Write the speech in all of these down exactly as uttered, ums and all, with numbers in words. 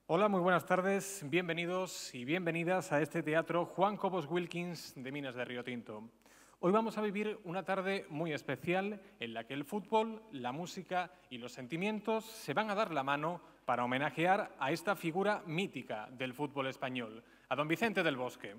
Hola, muy buenas tardes, bienvenidos y bienvenidas a este teatro Juan Cobos Wilkins de Minas de Riotinto. Hoy vamos a vivir una tarde muy especial en la que el fútbol, la música y los sentimientos se van a dar la mano para homenajear a esta figura mítica del fútbol español, a don Vicente del Bosque.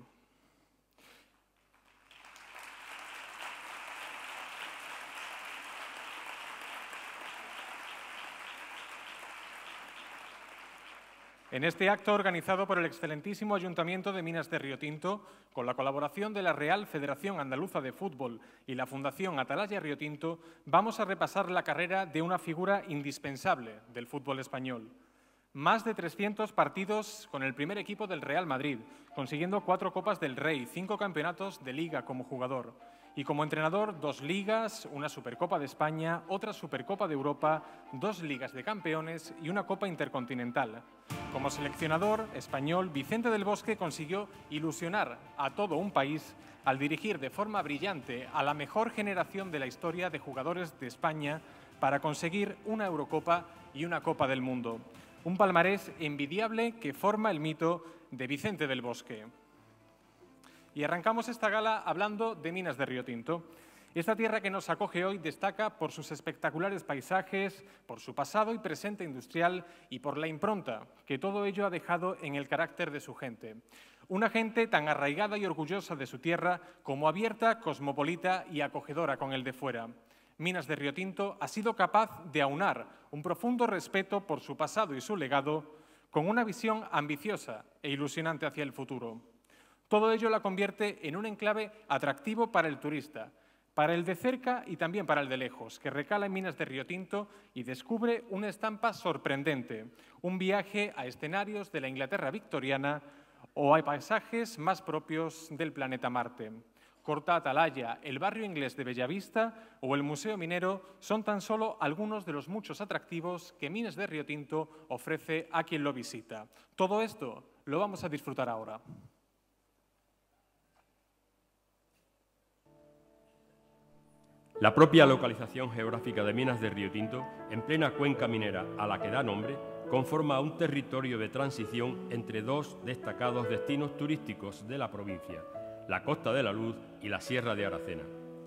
En este acto organizado por el excelentísimo Ayuntamiento de Minas de Riotinto, con la colaboración de la Real Federación Andaluza de Fútbol y la Fundación Atalaya Riotinto, vamos a repasar la carrera de una figura indispensable del fútbol español. Más de trescientos partidos con el primer equipo del Real Madrid, consiguiendo cuatro Copas del Rey, cinco campeonatos de Liga como jugador. Y como entrenador, dos Ligas, una Supercopa de España, otra Supercopa de Europa, dos Ligas de Campeones y una Copa Intercontinental. Como seleccionador español, Vicente del Bosque consiguió ilusionar a todo un país al dirigir de forma brillante a la mejor generación de la historia de jugadores de España para conseguir una Eurocopa y una Copa del Mundo. Un palmarés envidiable que forma el mito de Vicente del Bosque. Y arrancamos esta gala hablando de Minas de Riotinto. Esta tierra que nos acoge hoy destaca por sus espectaculares paisajes, por su pasado y presente industrial y por la impronta que todo ello ha dejado en el carácter de su gente. Una gente tan arraigada y orgullosa de su tierra como abierta, cosmopolita y acogedora con el de fuera. Minas de Riotinto ha sido capaz de aunar un profundo respeto por su pasado y su legado con una visión ambiciosa e ilusionante hacia el futuro. Todo ello la convierte en un enclave atractivo para el turista, para el de cerca y también para el de lejos, que recala en Minas de Riotinto y descubre una estampa sorprendente, un viaje a escenarios de la Inglaterra victoriana o a paisajes más propios del planeta Marte. Corta Atalaya, el barrio inglés de Bellavista o el Museo Minero son tan solo algunos de los muchos atractivos que Minas de Riotinto ofrece a quien lo visita. Todo esto lo vamos a disfrutar ahora. La propia localización geográfica de Minas de Riotinto, en plena cuenca minera a la que da nombre, conforma un territorio de transición entre dos destacados destinos turísticos de la provincia, la Costa de la Luz y la Sierra de Aracena.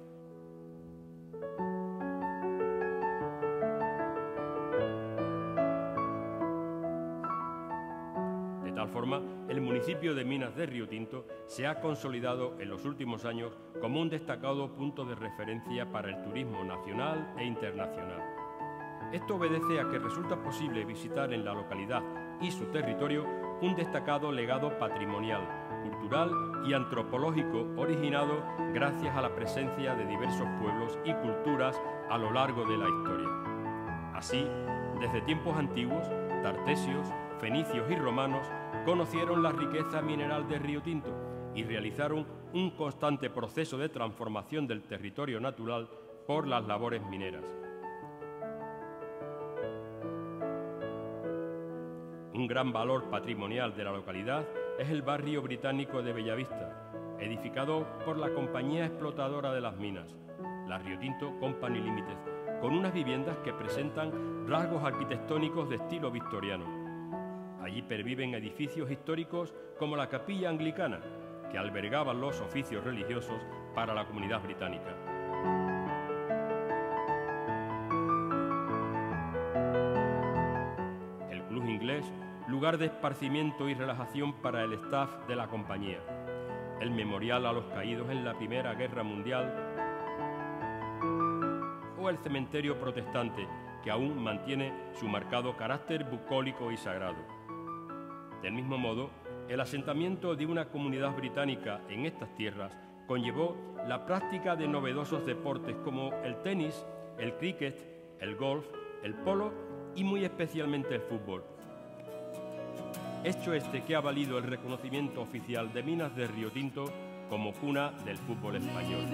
De tal forma, el municipio de Minas de Riotinto se ha consolidado en los últimos años como un destacado punto de referencia para el turismo nacional e internacional. Esto obedece a que resulta posible visitar en la localidad y su territorio un destacado legado patrimonial, cultural y antropológico originado gracias a la presencia de diversos pueblos y culturas a lo largo de la historia. Así, desde tiempos antiguos, tartesios, fenicios y romanos conocieron la riqueza mineral de Riotinto y realizaron un constante proceso de transformación del territorio natural por las labores mineras. Un gran valor patrimonial de la localidad es el barrio británico de Bellavista, edificado por la compañía explotadora de las minas, la Riotinto Company Limited, con unas viviendas que presentan rasgos arquitectónicos de estilo victoriano. Allí perviven edificios históricos como la Capilla Anglicana, que albergaban los oficios religiosos para la comunidad británica. El Club Inglés, lugar de esparcimiento y relajación para el staff de la compañía. El Memorial a los Caídos en la Primera Guerra Mundial o el Cementerio Protestante, que aún mantiene su marcado carácter bucólico y sagrado. Del mismo modo, el asentamiento de una comunidad británica en estas tierras conllevó la práctica de novedosos deportes como el tenis, el cricket, el golf, el polo y muy especialmente el fútbol. Hecho este que ha valido el reconocimiento oficial de Minas de Riotinto como cuna del fútbol español.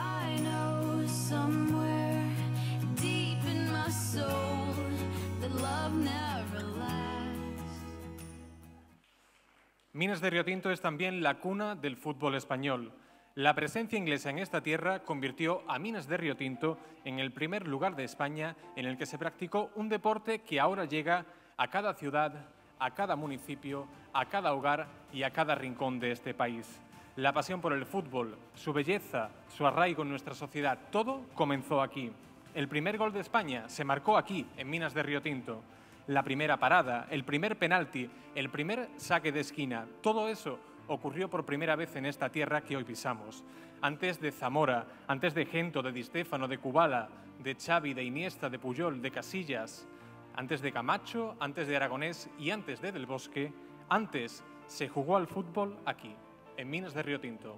Minas de Riotinto es también la cuna del fútbol español. La presencia inglesa en esta tierra convirtió a Minas de Riotinto en el primer lugar de España en el que se practicó un deporte que ahora llega a cada ciudad a cada municipio, a cada hogar y a cada rincón de este país. La pasión por el fútbol, su belleza, su arraigo en nuestra sociedad, todo comenzó aquí. El primer gol de España se marcó aquí, en Minas de Riotinto. La primera parada, el primer penalti, el primer saque de esquina, todo eso ocurrió por primera vez en esta tierra que hoy pisamos. Antes de Zamora, antes de Gento, de Di Stéfano, de Kubala, de Xavi, de Iniesta, de Puyol, de Casillas, antes de Camacho, antes de Aragonés y antes de Del Bosque, antes se jugó al fútbol aquí, en Minas de Riotinto.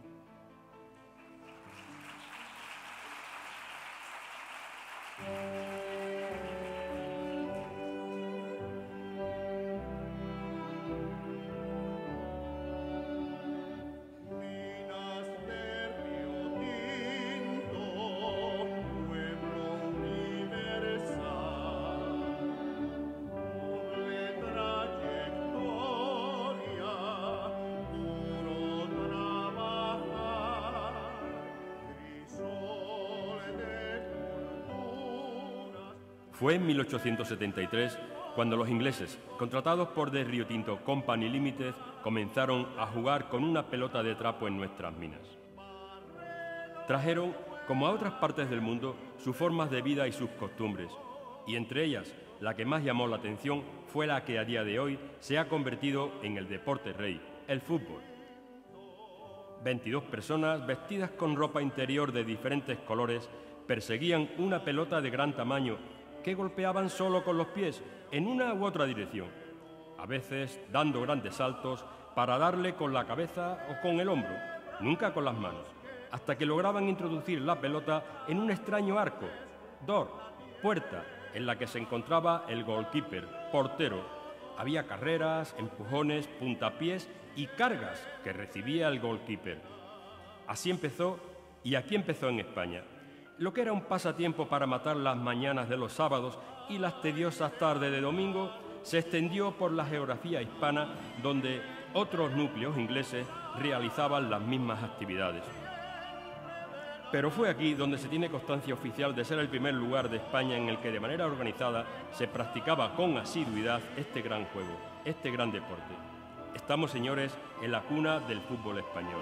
Fue en mil ochocientos setenta y tres cuando los ingleses, contratados por The Rio Tinto Company Limited, comenzaron a jugar con una pelota de trapo en nuestras minas. Trajeron, como a otras partes del mundo, sus formas de vida y sus costumbres, y entre ellas, la que más llamó la atención fue la que a día de hoy se ha convertido en el deporte rey, el fútbol. veintidós personas, vestidas con ropa interior de diferentes colores, perseguían una pelota de gran tamaño que golpeaban solo con los pies en una u otra dirección, a veces dando grandes saltos para darle con la cabeza o con el hombro, nunca con las manos, hasta que lograban introducir la pelota en un extraño arco, door, puerta, en la que se encontraba el goalkeeper, portero. Había carreras, empujones, puntapiés y cargas que recibía el goalkeeper. Así empezó, y aquí empezó en España, lo que era un pasatiempo para matar las mañanas de los sábados y las tediosas tardes de domingo, se extendió por la geografía hispana, donde otros núcleos ingleses realizaban las mismas actividades. Pero fue aquí donde se tiene constancia oficial de ser el primer lugar de España en el que de manera organizada se practicaba con asiduidad este gran juego, este gran deporte. Estamos, señores, en la cuna del fútbol español.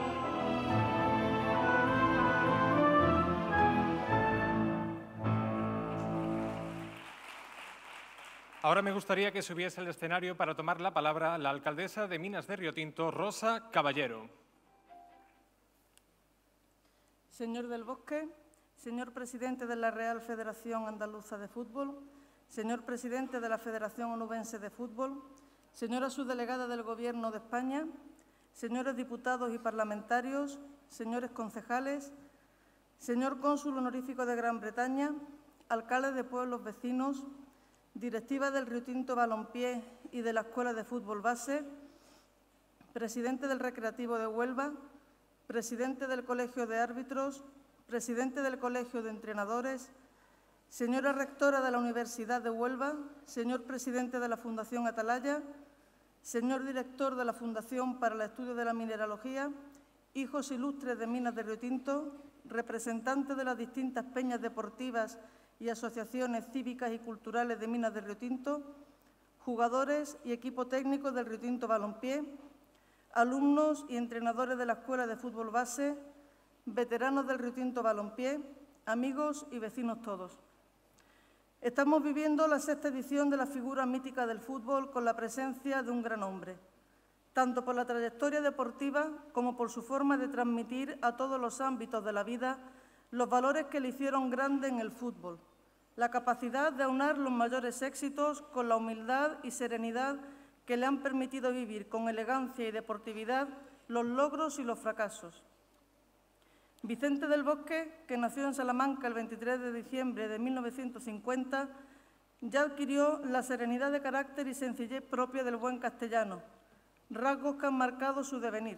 Ahora me gustaría que subiese al escenario para tomar la palabra la alcaldesa de Minas de Riotinto, Rosa Caballero. Señor Del Bosque, señor presidente de la Real Federación Andaluza de Fútbol, señor presidente de la Federación Onubense de Fútbol, señora subdelegada del Gobierno de España, señores diputados y parlamentarios, señores concejales, señor cónsul honorífico de Gran Bretaña, alcaldes de pueblos vecinos, directiva del Riotinto Balompié y de la Escuela de Fútbol Base, presidente del Recreativo de Huelva, presidente del Colegio de Árbitros, presidente del Colegio de Entrenadores, señora rectora de la Universidad de Huelva, señor presidente de la Fundación Atalaya, señor director de la Fundación para el Estudio de la Mineralogía, hijos ilustres de Minas de Riotinto, representantes de las distintas peñas deportivas y asociaciones cívicas y culturales de Minas de Riotinto, jugadores y equipo técnico del Riotinto Balompié, alumnos y entrenadores de la Escuela de Fútbol Base, veteranos del Riotinto Balompié, amigos y vecinos todos. Estamos viviendo la sexta edición de la figura mítica del fútbol con la presencia de un gran hombre, tanto por la trayectoria deportiva como por su forma de transmitir a todos los ámbitos de la vida los valores que le hicieron grande en el fútbol, la capacidad de aunar los mayores éxitos con la humildad y serenidad que le han permitido vivir con elegancia y deportividad los logros y los fracasos. Vicente del Bosque, que nació en Salamanca el veintitrés de diciembre de mil novecientos cincuenta, ya adquirió la serenidad de carácter y sencillez propia del buen castellano, rasgos que han marcado su devenir.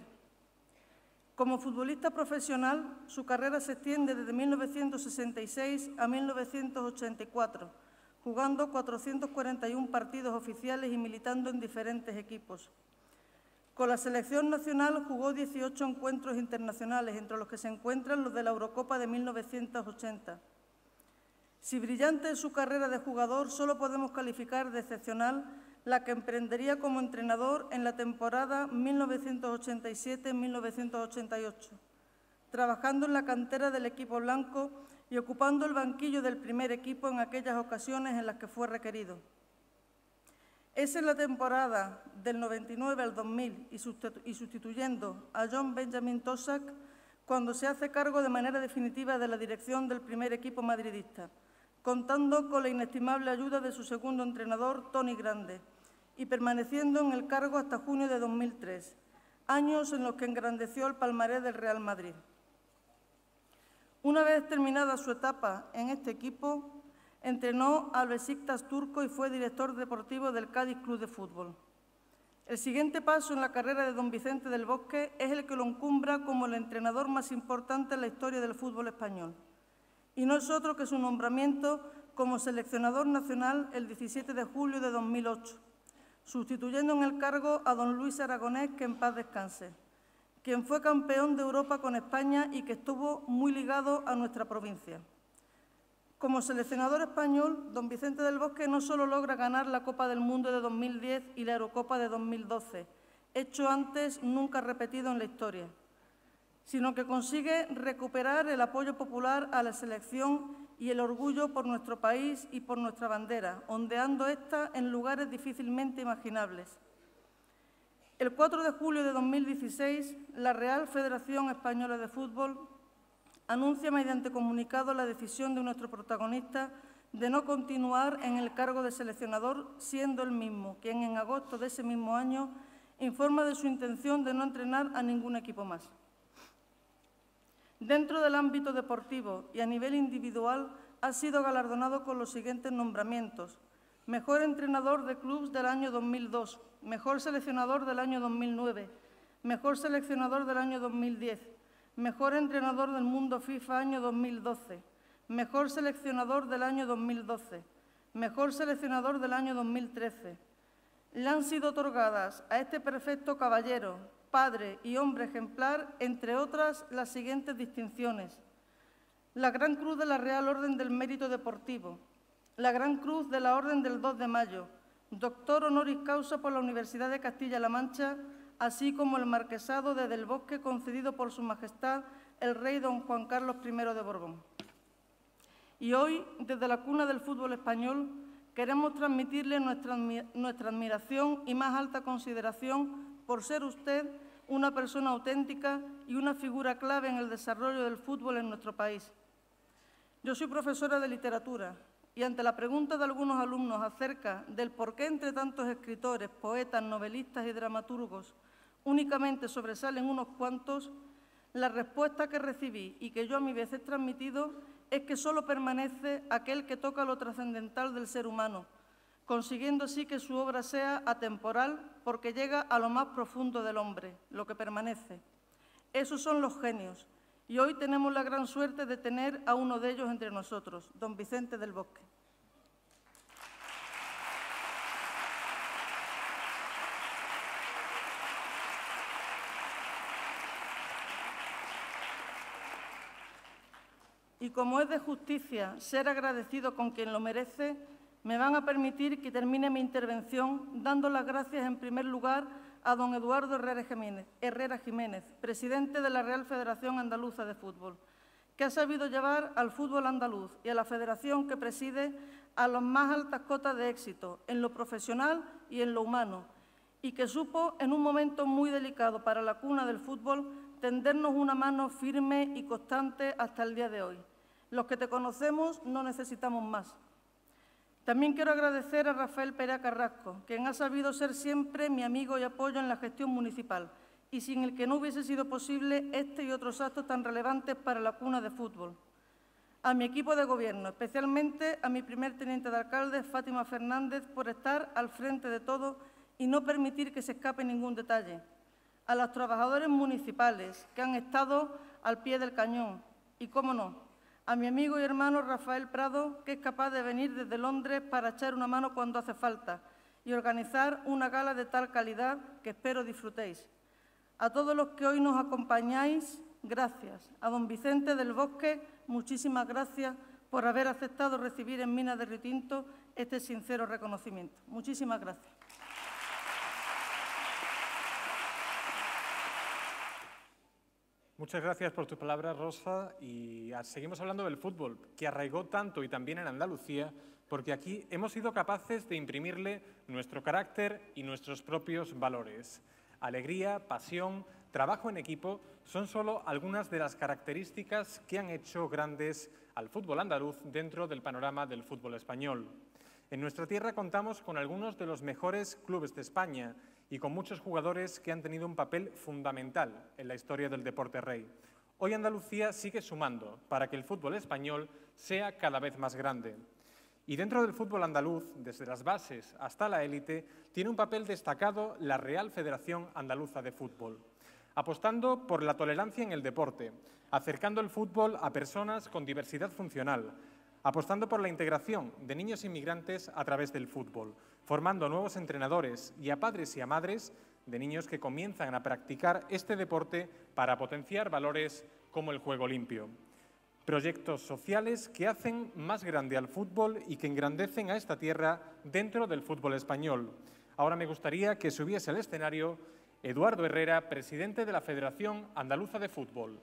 Como futbolista profesional, su carrera se extiende desde mil novecientos sesenta y seis a mil novecientos ochenta y cuatro, jugando cuatrocientos cuarenta y uno partidos oficiales y militando en diferentes equipos. Con la selección nacional jugó dieciocho encuentros internacionales, entre los que se encuentran los de la Eurocopa de mil novecientos ochenta. Si brillante es su carrera de jugador, solo podemos calificar de excepcional la que emprendería como entrenador en la temporada mil novecientos ochenta y siete mil novecientos ochenta y ocho, trabajando en la cantera del equipo blanco y ocupando el banquillo del primer equipo en aquellas ocasiones en las que fue requerido. Es en la temporada del noventa y nueve al dos mil y sustituyendo a John Benjamin Toshack cuando se hace cargo de manera definitiva de la dirección del primer equipo madridista, contando con la inestimable ayuda de su segundo entrenador, Tony Grande, y permaneciendo en el cargo hasta junio de dos mil tres, años en los que engrandeció el palmarés del Real Madrid. Una vez terminada su etapa en este equipo, entrenó al Beşiktaş turco y fue director deportivo del Cádiz Club de Fútbol. El siguiente paso en la carrera de don Vicente del Bosque es el que lo encumbra como el entrenador más importante en la historia del fútbol español. Y no es otro que su nombramiento como seleccionador nacional el diecisiete de julio de dos mil ocho, sustituyendo en el cargo a don Luis Aragonés, que en paz descanse, quien fue campeón de Europa con España y que estuvo muy ligado a nuestra provincia. Como seleccionador español, don Vicente del Bosque no solo logra ganar la Copa del Mundo de dos mil diez y la Eurocopa de dos mil doce, hecho antes nunca repetido en la historia, sino que consigue recuperar el apoyo popular a la selección y el orgullo por nuestro país y por nuestra bandera, ondeando esta en lugares difícilmente imaginables. El cuatro de julio de dos mil dieciséis, la Real Federación Española de Fútbol anuncia mediante comunicado la decisión de nuestro protagonista de no continuar en el cargo de seleccionador, siendo él mismo quien en agosto de ese mismo año informa de su intención de no entrenar a ningún equipo más. Dentro del ámbito deportivo y a nivel individual ha sido galardonado con los siguientes nombramientos: Mejor entrenador de clubes del año dos mil dos, Mejor seleccionador del año dos mil nueve, Mejor seleccionador del año dos mil diez, Mejor entrenador del mundo FIFA año dos mil doce, Mejor seleccionador del año dos mil doce, Mejor seleccionador del año dos mil trece. Le han sido otorgadas a este perfecto caballero, padre y hombre ejemplar, entre otras, las siguientes distinciones: la Gran Cruz de la Real Orden del Mérito Deportivo, la Gran Cruz de la Orden del dos de mayo, doctor honoris causa por la Universidad de Castilla-La Mancha, así como el Marquesado de Del Bosque concedido por Su Majestad el Rey don Juan Carlos primero de Borbón. Y hoy, desde la cuna del fútbol español, queremos transmitirle nuestra, nuestra admiración y más alta consideración por ser usted una persona auténtica y una figura clave en el desarrollo del fútbol en nuestro país. Yo soy profesora de literatura y ante la pregunta de algunos alumnos acerca del por qué entre tantos escritores, poetas, novelistas y dramaturgos únicamente sobresalen unos cuantos, la respuesta que recibí y que yo a mi vez he transmitido es que solo permanece aquel que toca lo trascendental del ser humano, consiguiendo así que su obra sea atemporal porque llega a lo más profundo del hombre, lo que permanece. Esos son los genios, y hoy tenemos la gran suerte de tener a uno de ellos entre nosotros, don Vicente del Bosque. Y como es de justicia ser agradecido con quien lo merece, me van a permitir que termine mi intervención dando las gracias en primer lugar a don Eduardo Herrera Jiménez, Herrera Jiménez, presidente de la Real Federación Andaluza de Fútbol, que ha sabido llevar al fútbol andaluz y a la federación que preside a las más altas cotas de éxito en lo profesional y en lo humano, y que supo, en un momento muy delicado para la cuna del fútbol, tendernos una mano firme y constante hasta el día de hoy. Los que te conocemos no necesitamos más. También quiero agradecer a Rafael Perea Carrasco, quien ha sabido ser siempre mi amigo y apoyo en la gestión municipal, y sin el que no hubiese sido posible este y otros actos tan relevantes para la cuna de fútbol. A mi equipo de gobierno, especialmente a mi primer teniente de alcalde, Fátima Fernández, por estar al frente de todo y no permitir que se escape ningún detalle. A los trabajadores municipales que han estado al pie del cañón y, cómo no, a mi amigo y hermano Rafael Prado, que es capaz de venir desde Londres para echar una mano cuando hace falta y organizar una gala de tal calidad que espero disfrutéis. A todos los que hoy nos acompañáis, gracias. A don Vicente del Bosque, muchísimas gracias por haber aceptado recibir en Minas de Riotinto este sincero reconocimiento. Muchísimas gracias. Muchas gracias por tus palabras, Rosa. Y seguimos hablando del fútbol, que arraigó tanto y también en Andalucía, porque aquí hemos sido capaces de imprimirle nuestro carácter y nuestros propios valores. Alegría, pasión, trabajo en equipo son solo algunas de las características que han hecho grandes al fútbol andaluz dentro del panorama del fútbol español. En nuestra tierra contamos con algunos de los mejores clubes de España y con muchos jugadores que han tenido un papel fundamental en la historia del deporte rey. Hoy Andalucía sigue sumando para que el fútbol español sea cada vez más grande. Y dentro del fútbol andaluz, desde las bases hasta la élite, tiene un papel destacado la Real Federación Andaluza de Fútbol, apostando por la tolerancia en el deporte, acercando el fútbol a personas con diversidad funcional, apostando por la integración de niños inmigrantes a través del fútbol, formando nuevos entrenadores y a padres y a madres de niños que comienzan a practicar este deporte para potenciar valores como el juego limpio. Proyectos sociales que hacen más grande al fútbol y que engrandecen a esta tierra dentro del fútbol español. Ahora me gustaría que subiese al escenario Eduardo Herrera, presidente de la Federación Andaluza de Fútbol.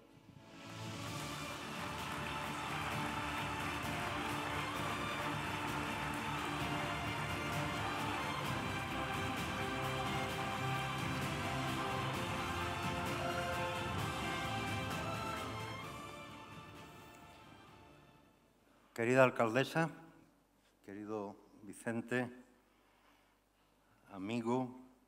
Querida alcaldesa, querido Vicente, amigo,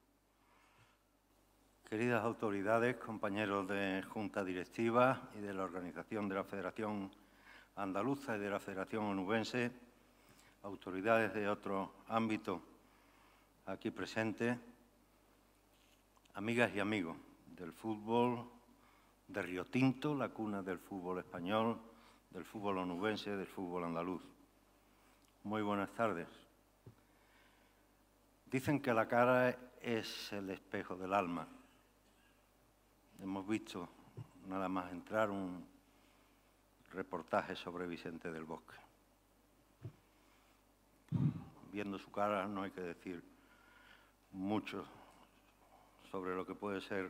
queridas autoridades, compañeros de Junta Directiva y de la organización de la Federación Andaluza y de la Federación Onubense, autoridades de otros ámbitos aquí presentes, amigas y amigos del fútbol de Riotinto, la cuna del fútbol español, del fútbol onubense, del fútbol andaluz. Muy buenas tardes. Dicen que la cara es el espejo del alma. Hemos visto nada más entrar un reportaje sobre Vicente del Bosque. Viendo su cara no hay que decir mucho sobre lo que puede ser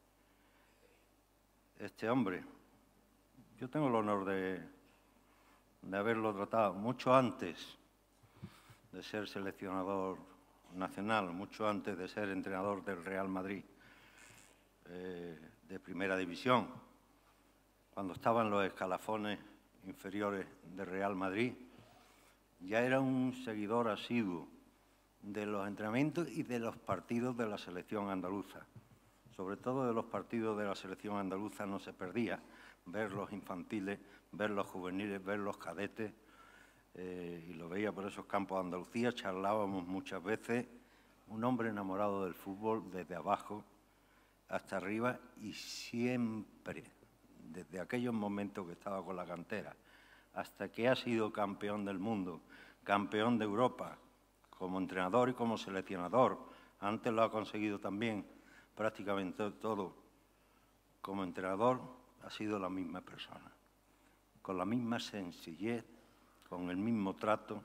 este hombre. Yo tengo el honor de, de haberlo tratado mucho antes de ser seleccionador nacional, mucho antes de ser entrenador del Real Madrid eh, de Primera División, cuando estaba en los escalafones inferiores del Real Madrid. Ya era un seguidor asiduo de los entrenamientos y de los partidos de la selección andaluza. Sobre todo de los partidos de la selección andaluza no se perdía. Ver los infantiles, ver los juveniles, ver los cadetes, eh, y lo veía por esos campos de Andalucía, charlábamos muchas veces, un hombre enamorado del fútbol desde abajo hasta arriba y siempre, desde aquellos momentos que estaba con la cantera, hasta que ha sido campeón del mundo, campeón de Europa, como entrenador y como seleccionador, antes lo ha conseguido también prácticamente todo, como entrenador, ha sido la misma persona, con la misma sencillez, con el mismo trato,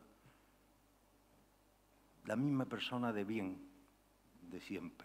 la misma persona de bien de siempre.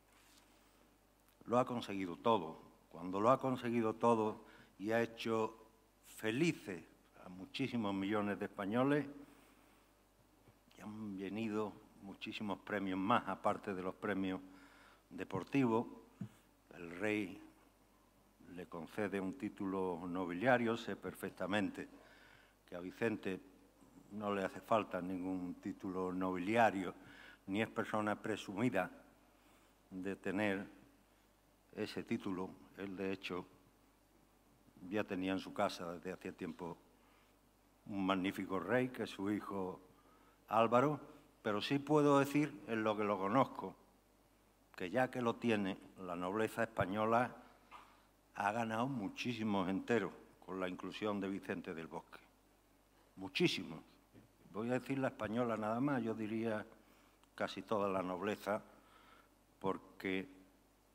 Lo ha conseguido todo. Cuando lo ha conseguido todo y ha hecho felices a muchísimos millones de españoles, y han venido muchísimos premios más, aparte de los premios deportivos. El rey le concede un título nobiliario. Sé perfectamente que a Vicente no le hace falta ningún título nobiliario, ni es persona presumida de tener ese título. Él, de hecho, ya tenía en su casa desde hacía tiempo un magnífico rey, que es su hijo Álvaro, pero sí puedo decir, en lo que lo conozco, que ya que lo tiene, la nobleza española ha ganado muchísimos enteros con la inclusión de Vicente del Bosque. Muchísimos. Voy a decir la española nada más, yo diría casi toda la nobleza, porque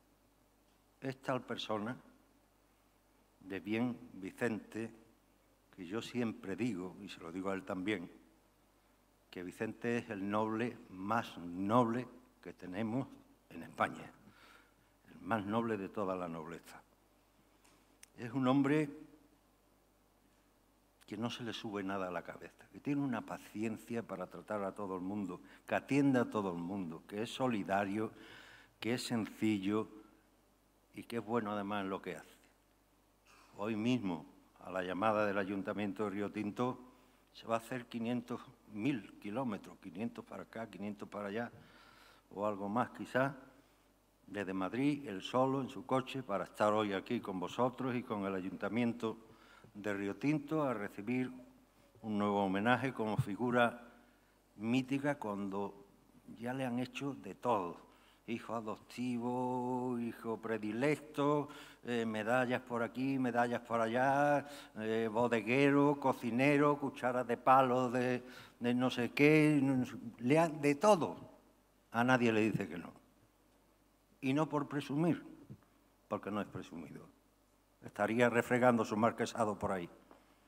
es tal persona de bien Vicente, que yo siempre digo, y se lo digo a él también, que Vicente es el noble más noble que tenemos en España, el más noble de toda la nobleza. Es un hombre que no se le sube nada a la cabeza, que tiene una paciencia para tratar a todo el mundo, que atiende a todo el mundo, que es solidario, que es sencillo y que es bueno además en lo que hace. Hoy mismo, a la llamada del Ayuntamiento de Río Tinto, se va a hacer quinientos mil kilómetros, quinientos para acá, quinientos para allá, o algo más quizás, desde Madrid, él solo, en su coche, para estar hoy aquí con vosotros y con el Ayuntamiento de Río Tinto a recibir un nuevo homenaje como figura mítica cuando ya le han hecho de todo. Hijo adoptivo, hijo predilecto, eh, medallas por aquí, medallas por allá, eh, bodeguero, cocinero, cucharas de palo de, de no sé qué, le han de todo. A nadie le dice que no. Y no por presumir, porque no es presumido. Estaría refregando su marquesado por ahí.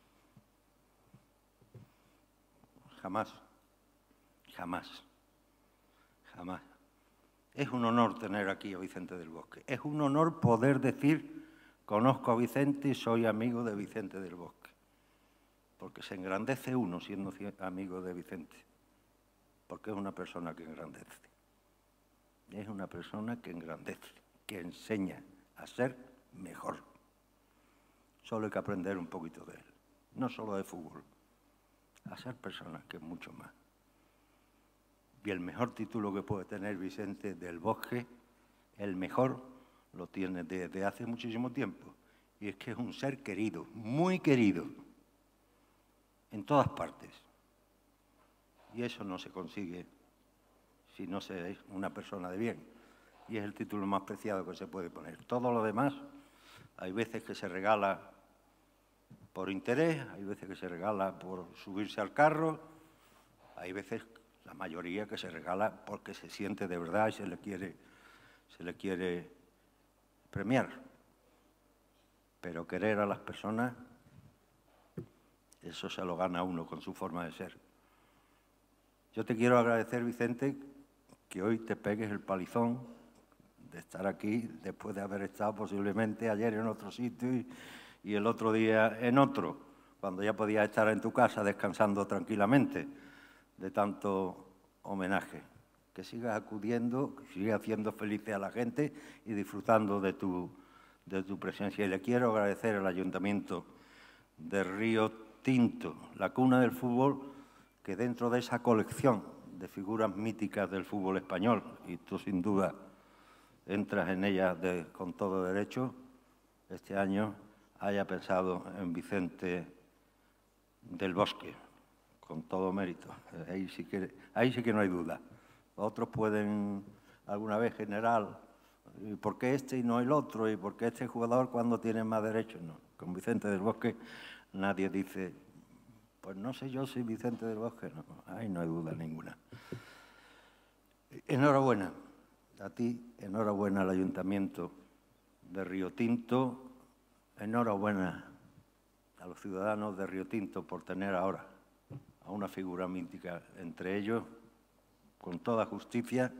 Jamás, jamás, jamás. Es un honor tener aquí a Vicente del Bosque. Es un honor poder decir, conozco a Vicente y soy amigo de Vicente del Bosque. Porque se engrandece uno siendo amigo de Vicente. Porque es una persona que engrandece. Es una persona que engrandece, que enseña a ser mejor. Solo hay que aprender un poquito de él. No solo de fútbol. A ser persona, que es mucho más. Y el mejor título que puede tener Vicente del Bosque, el mejor, lo tiene desde hace muchísimo tiempo. Y es que es un ser querido, muy querido, en todas partes. Y eso no se consigue si no se es una persona de bien. Y es el título más preciado que se puede poner. Todo lo demás, hay veces que se regala por interés, hay veces que se regala por subirse al carro, hay veces, la mayoría, que se regala porque se siente de verdad y se le quiere, se le quiere premiar. Pero querer a las personas, eso se lo gana uno con su forma de ser. Yo te quiero agradecer, Vicente, que hoy te pegues el palizón de estar aquí después de haber estado posiblemente ayer en otro sitio y, y el otro día en otro, cuando ya podías estar en tu casa descansando tranquilamente de tanto homenaje. Que sigas acudiendo, que sigas haciendo felices a la gente y disfrutando de tu, de tu presencia. Y le quiero agradecer al Ayuntamiento de Río Tinto, la cuna del fútbol, que dentro de esa colección de figuras míticas del fútbol español, y tú sin duda entras en ella de, con todo derecho, este año haya pensado en Vicente del Bosque, con todo mérito. Ahí sí que, ahí sí que no hay duda. Otros pueden alguna vez general, ¿y por qué este y no el otro? ¿Y por qué este jugador cuando tiene más derechos? No, con Vicente del Bosque nadie dice, pues no sé yo si Vicente del Bosque, no, ahí no hay duda ninguna. Enhorabuena a ti, enhorabuena al Ayuntamiento de Río Tinto, enhorabuena a los ciudadanos de Río Tinto por tener ahora a una figura mítica entre ellos, con toda justicia,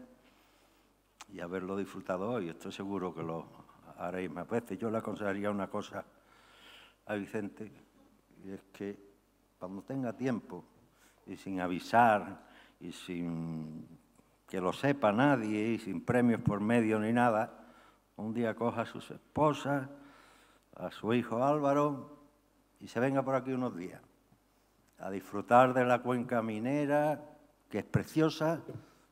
y haberlo disfrutado hoy. Estoy seguro que lo haréis más veces. Yo le aconsejaría una cosa a Vicente, y es que cuando tenga tiempo, y sin avisar, y sin que lo sepa nadie, y sin premios por medio ni nada, un día coja a sus esposas, a su hijo Álvaro, y se venga por aquí unos días a disfrutar de la cuenca minera, que es preciosa,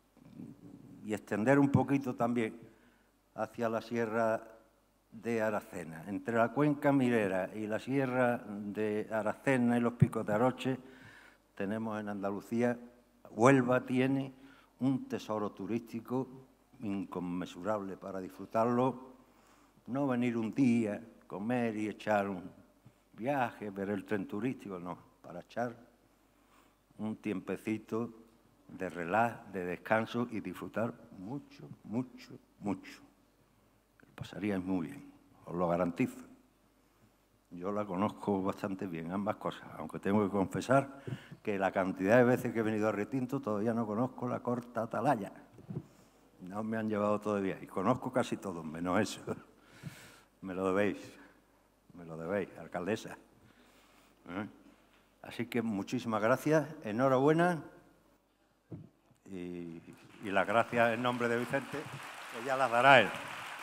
y extender un poquito también hacia la sierra de Aracena. Entre la cuenca minera y la sierra de Aracena y los Picos de Aroche tenemos en Andalucía, Huelva tiene un tesoro turístico inconmensurable para disfrutarlo, no venir un día, comer y echar un viaje, ver el tren turístico, no, para echar un tiempecito de relax, de descanso y disfrutar mucho, mucho, mucho. Lo pasaríais muy bien, os lo garantizo. Yo la conozco bastante bien, ambas cosas, aunque tengo que confesar que la cantidad de veces que he venido a Riotinto todavía no conozco la corta atalaya. No me han llevado todavía y conozco casi todo, menos eso. Me lo debéis, me lo debéis, alcaldesa. ¿Eh? Así que muchísimas gracias, enhorabuena y, y las gracias en nombre de Vicente, que ya las dará él.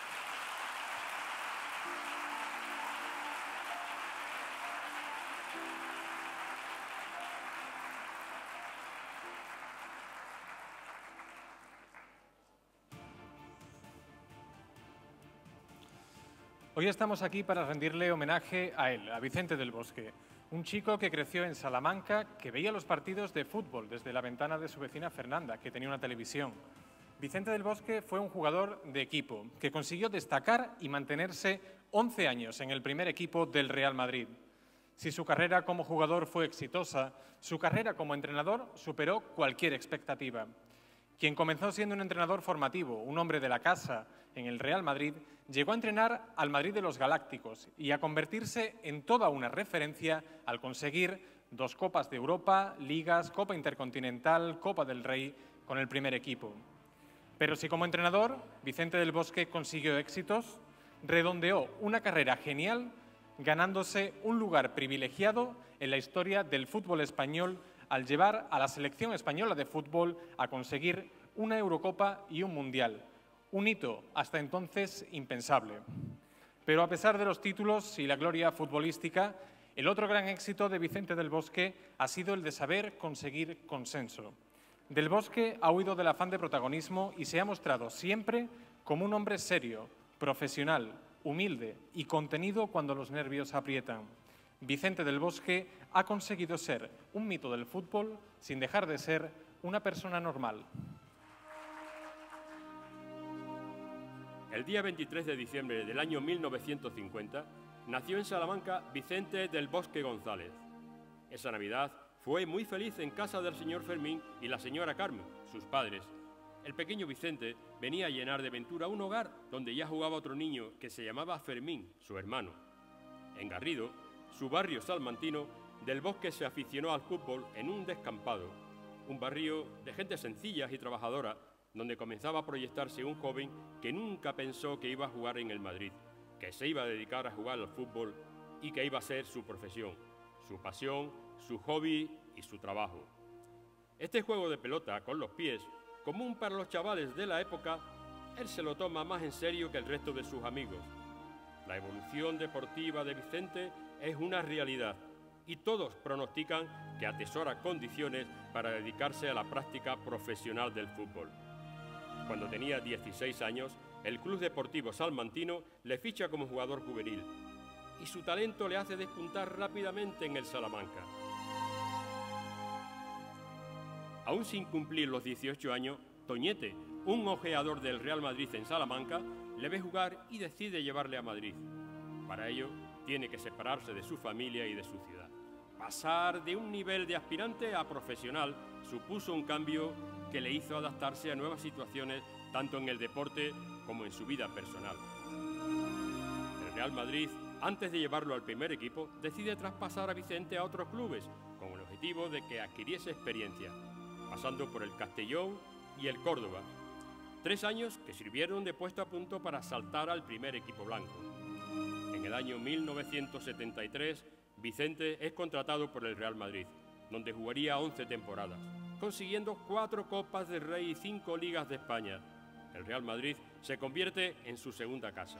Hoy estamos aquí para rendirle homenaje a él, a Vicente del Bosque, un chico que creció en Salamanca, que veía los partidos de fútbol desde la ventana de su vecina Fernanda, que tenía una televisión. Vicente del Bosque fue un jugador de equipo, que consiguió destacar y mantenerse once años en el primer equipo del Real Madrid. Si su carrera como jugador fue exitosa, su carrera como entrenador superó cualquier expectativa. Quien comenzó siendo un entrenador formativo, un hombre de la casa en el Real Madrid, llegó a entrenar al Madrid de los Galácticos y a convertirse en toda una referencia al conseguir dos Copas de Europa, Ligas, Copa Intercontinental, Copa del Rey con el primer equipo. Pero si como entrenador Vicente del Bosque consiguió éxitos, redondeó una carrera genial ganándose un lugar privilegiado en la historia del fútbol español al llevar a la selección española de fútbol a conseguir una Eurocopa y un Mundial, un hito hasta entonces impensable. Pero a pesar de los títulos y la gloria futbolística, el otro gran éxito de Vicente del Bosque ha sido el de saber conseguir consenso. Del Bosque ha huido del afán de protagonismo y se ha mostrado siempre como un hombre serio, profesional, humilde y contenido cuando los nervios aprietan. Vicente del Bosque ha conseguido ser un mito del fútbol sin dejar de ser una persona normal. El día veintitrés de diciembre del año mil novecientos cincuenta nació en Salamanca Vicente del Bosque González. Esa Navidad fue muy feliz en casa del señor Fermín y la señora Carmen, sus padres. El pequeño Vicente venía a llenar de ventura un hogar donde ya jugaba otro niño que se llamaba Fermín, su hermano. En Garrido, su barrio salmantino, del Bosque se aficionó al fútbol en un descampado, un barrio de gente sencilla y trabajadora, donde comenzaba a proyectarse un joven que nunca pensó que iba a jugar en el Madrid, que se iba a dedicar a jugar al fútbol y que iba a ser su profesión, su pasión, su hobby y su trabajo. Este juego de pelota con los pies, común para los chavales de la época, él se lo toma más en serio que el resto de sus amigos. La evolución deportiva de Vicente es una realidad y todos pronostican que atesora condiciones para dedicarse a la práctica profesional del fútbol. Cuando tenía dieciséis años, el Club Deportivo Salmantino le ficha como jugador juvenil y su talento le hace despuntar rápidamente en el Salamanca. Aún sin cumplir los dieciocho años, Toñete, un ojeador del Real Madrid en Salamanca, le ve jugar y decide llevarle a Madrid. Para ello, tiene que separarse de su familia y de su ciudad. Pasar de un nivel de aspirante a profesional supuso un cambio que le hizo adaptarse a nuevas situaciones tanto en el deporte como en su vida personal. El Real Madrid, antes de llevarlo al primer equipo, decide traspasar a Vicente a otros clubes con el objetivo de que adquiriese experiencia, pasando por el Castellón y el Córdoba. Tres años que sirvieron de puesto a punto para saltar al primer equipo blanco. En el año mil novecientos setenta y tres, Vicente es contratado por el Real Madrid, donde jugaría once temporadas, consiguiendo cuatro Copas del Rey y cinco Ligas de España. El Real Madrid se convierte en su segunda casa.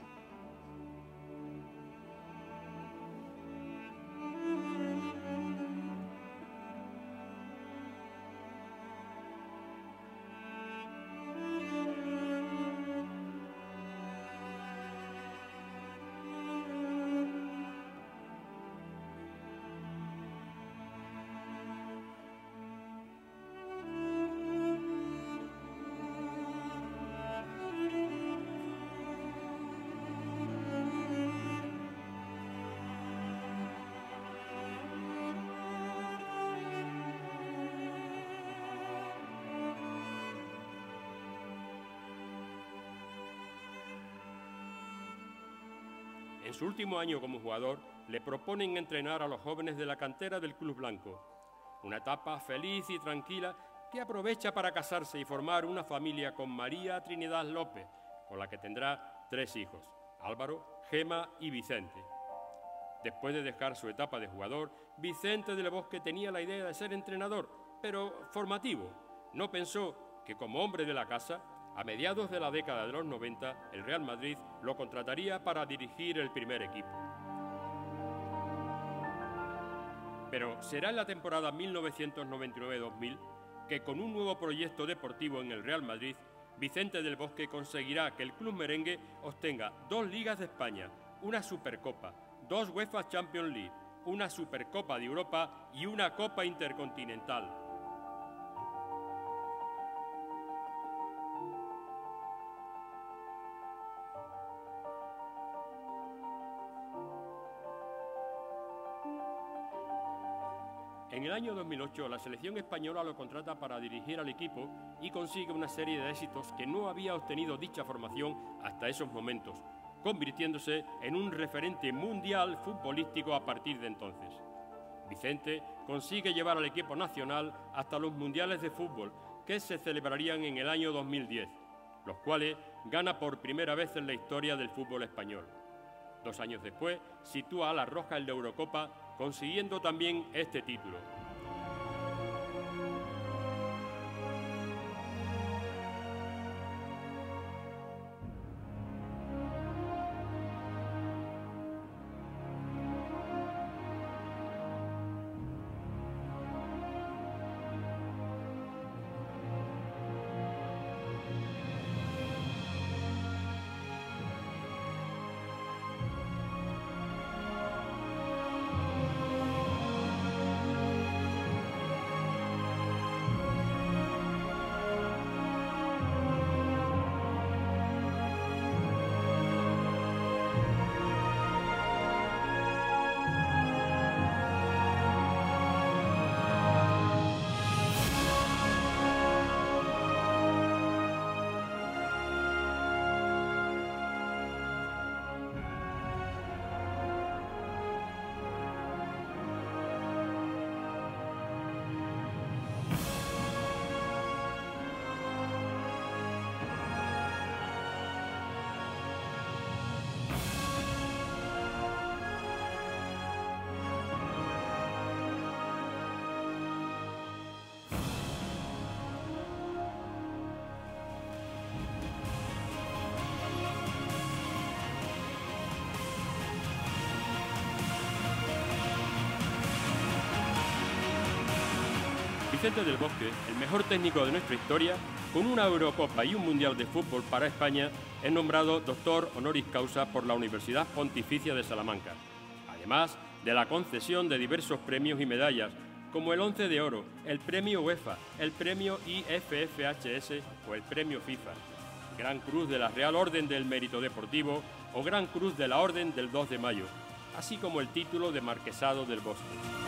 En su último año como jugador, le proponen entrenar a los jóvenes de la cantera del Club Blanco. Una etapa feliz y tranquila que aprovecha para casarse y formar una familia con María Trinidad López, con la que tendrá tres hijos, Álvaro, Gema y Vicente. Después de dejar su etapa de jugador, Vicente del Bosque tenía la idea de ser entrenador, pero formativo. No pensó que como hombre de la casa, a mediados de la década de los noventa, el Real Madrid lo contrataría para dirigir el primer equipo. Pero será en la temporada mil novecientos noventa y nueve dos mil que con un nuevo proyecto deportivo en el Real Madrid, Vicente del Bosque conseguirá que el club merengue obtenga dos Ligas de España, una Supercopa, dos UEFA Champions League, una Supercopa de Europa y una Copa Intercontinental. En el año dos mil ocho, la selección española lo contrata para dirigir al equipo y consigue una serie de éxitos que no había obtenido dicha formación hasta esos momentos, convirtiéndose en un referente mundial futbolístico a partir de entonces. Vicente consigue llevar al equipo nacional hasta los mundiales de fútbol que se celebrarían en el año dos mil diez, los cuales gana por primera vez en la historia del fútbol español. Dos años después, sitúa a la Roja en la Eurocopa, consiguiendo también este título. Vicente del Bosque, el mejor técnico de nuestra historia, con una Eurocopa y un Mundial de Fútbol para España, es nombrado doctor honoris causa por la Universidad Pontificia de Salamanca, además de la concesión de diversos premios y medallas, como el Once de Oro, el Premio UEFA, el Premio I F F H S o el Premio FIFA, Gran Cruz de la Real Orden del Mérito Deportivo o Gran Cruz de la Orden del dos de mayo, así como el título de Marquesado del Bosque.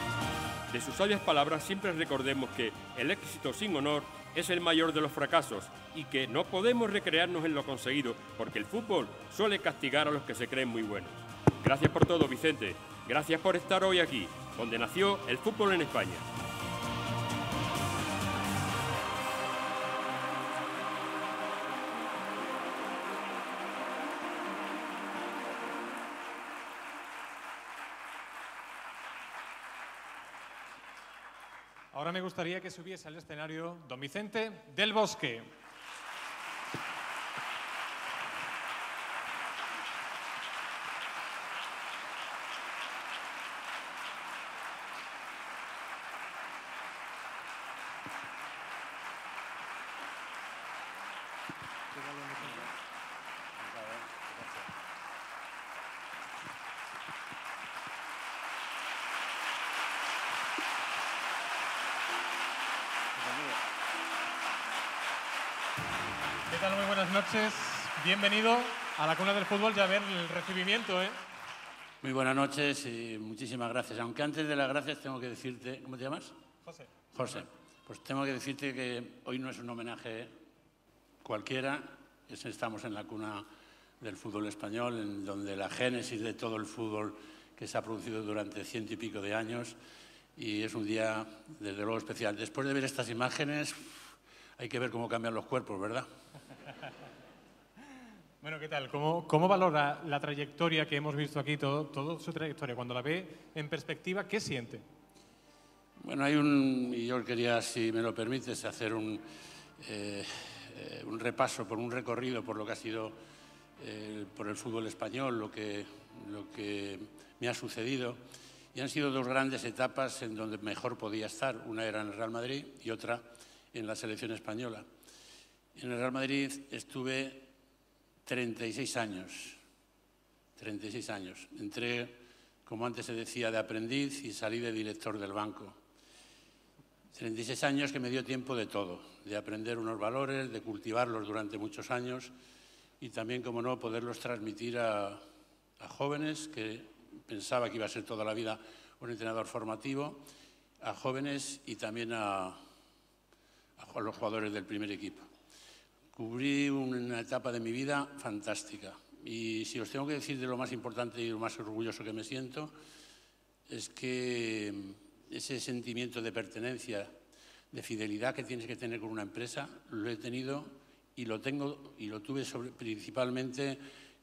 De sus sabias palabras siempre recordemos que el éxito sin honor es el mayor de los fracasos y que no podemos recrearnos en lo conseguido porque el fútbol suele castigar a los que se creen muy buenos. Gracias por todo, Vicente. Gracias por estar hoy aquí, donde nació el fútbol en España. Ahora me gustaría que subiese al escenario don Vicente del Bosque. ¿Qué tal? Muy buenas noches. Bienvenido a la cuna del fútbol y a ver el recibimiento, ¿eh? Muy buenas noches y muchísimas gracias. Aunque antes de las gracias tengo que decirte... ¿Cómo te llamas? José. José. Pues tengo que decirte que hoy no es un homenaje cualquiera. Estamos en la cuna del fútbol español, en donde la génesis de todo el fútbol que se ha producido durante ciento y pico de años y es un día, desde luego, especial. Después de ver estas imágenes, hay que ver cómo cambian los cuerpos, ¿verdad? Bueno, ¿qué tal? ¿Cómo, cómo valora la trayectoria que hemos visto aquí, todo, toda su trayectoria? Cuando la ve en perspectiva, ¿qué siente? Bueno, hay un, y yo quería, si me lo permites, hacer un, eh, eh, un repaso por un recorrido por lo que ha sido eh, por el fútbol español, lo que, lo que me ha sucedido. Y han sido dos grandes etapas en donde mejor podía estar. Una era en el Real Madrid y otra en la selección española. En el Real Madrid estuve treinta y seis años. treinta y seis años. Entré, como antes se decía, de aprendiz y salí de director del banco. treinta y seis años que me dio tiempo de todo, de aprender unos valores, de cultivarlos durante muchos años y también, como no, poderlos transmitir a, a jóvenes que pensaba que iba a ser toda la vida un entrenador formativo, a jóvenes y también a, a los jugadores del primer equipo. Cubrí una etapa de mi vida fantástica y si os tengo que decir de lo más importante y lo más orgulloso que me siento es que ese sentimiento de pertenencia, de fidelidad que tienes que tener con una empresa, lo he tenido y lo tengo y lo tuve sobre, principalmente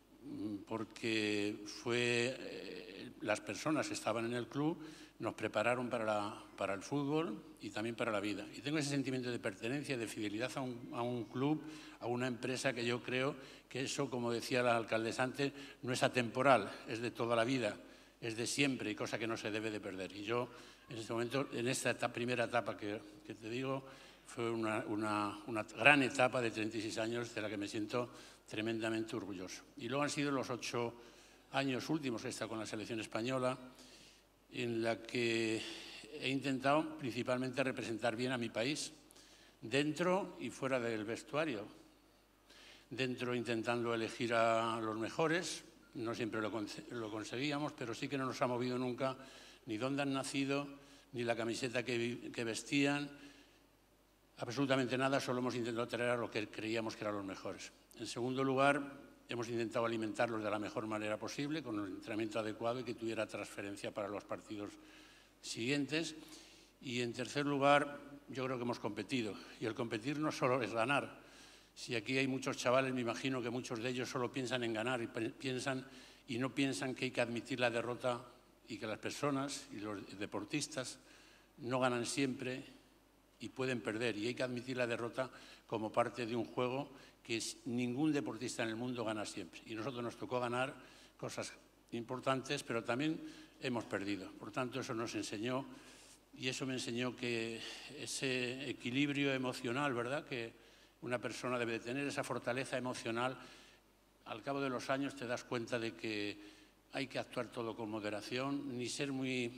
porque fue eh, las personas que estaban en el club nos prepararon para, la, para el fútbol y también para la vida. Y tengo ese sentimiento de pertenencia, de fidelidad a un, a un club, a una empresa que yo creo que eso, como decía la alcaldesa antes, no es atemporal, es de toda la vida, es de siempre y cosa que no se debe de perder. Y yo, en este momento, en esta etapa, primera etapa que, que te digo, fue una, una, una gran etapa de treinta y seis años de la que me siento tremendamente orgulloso. Y luego han sido los ocho años últimos que he estado con la selección española, en la que he intentado principalmente representar bien a mi país, dentro y fuera del vestuario. Dentro intentando elegir a los mejores, no siempre lo, lo conseguíamos, pero sí que no nos ha movido nunca ni dónde han nacido, ni la camiseta que, que vestían, absolutamente nada, solo hemos intentado traer a lo que creíamos que eran los mejores. En segundo lugar, hemos intentado alimentarlos de la mejor manera posible, con el entrenamiento adecuado y que tuviera transferencia para los partidos siguientes. Y en tercer lugar, yo creo que hemos competido. Y el competir no solo es ganar. Si aquí hay muchos chavales, me imagino que muchos de ellos solo piensan en ganar y, piensan, y no piensan que hay que admitir la derrota y que las personas y los deportistas no ganan siempre y pueden perder. Y hay que admitir la derrota como parte de un juego que es, ningún deportista en el mundo gana siempre. Y nosotros nos tocó ganar cosas importantes, pero también hemos perdido. Por tanto, eso nos enseñó, y eso me enseñó que ese equilibrio emocional, ¿verdad?, que una persona debe de tener, esa fortaleza emocional, al cabo de los años te das cuenta de que hay que actuar todo con moderación, ni ser muy,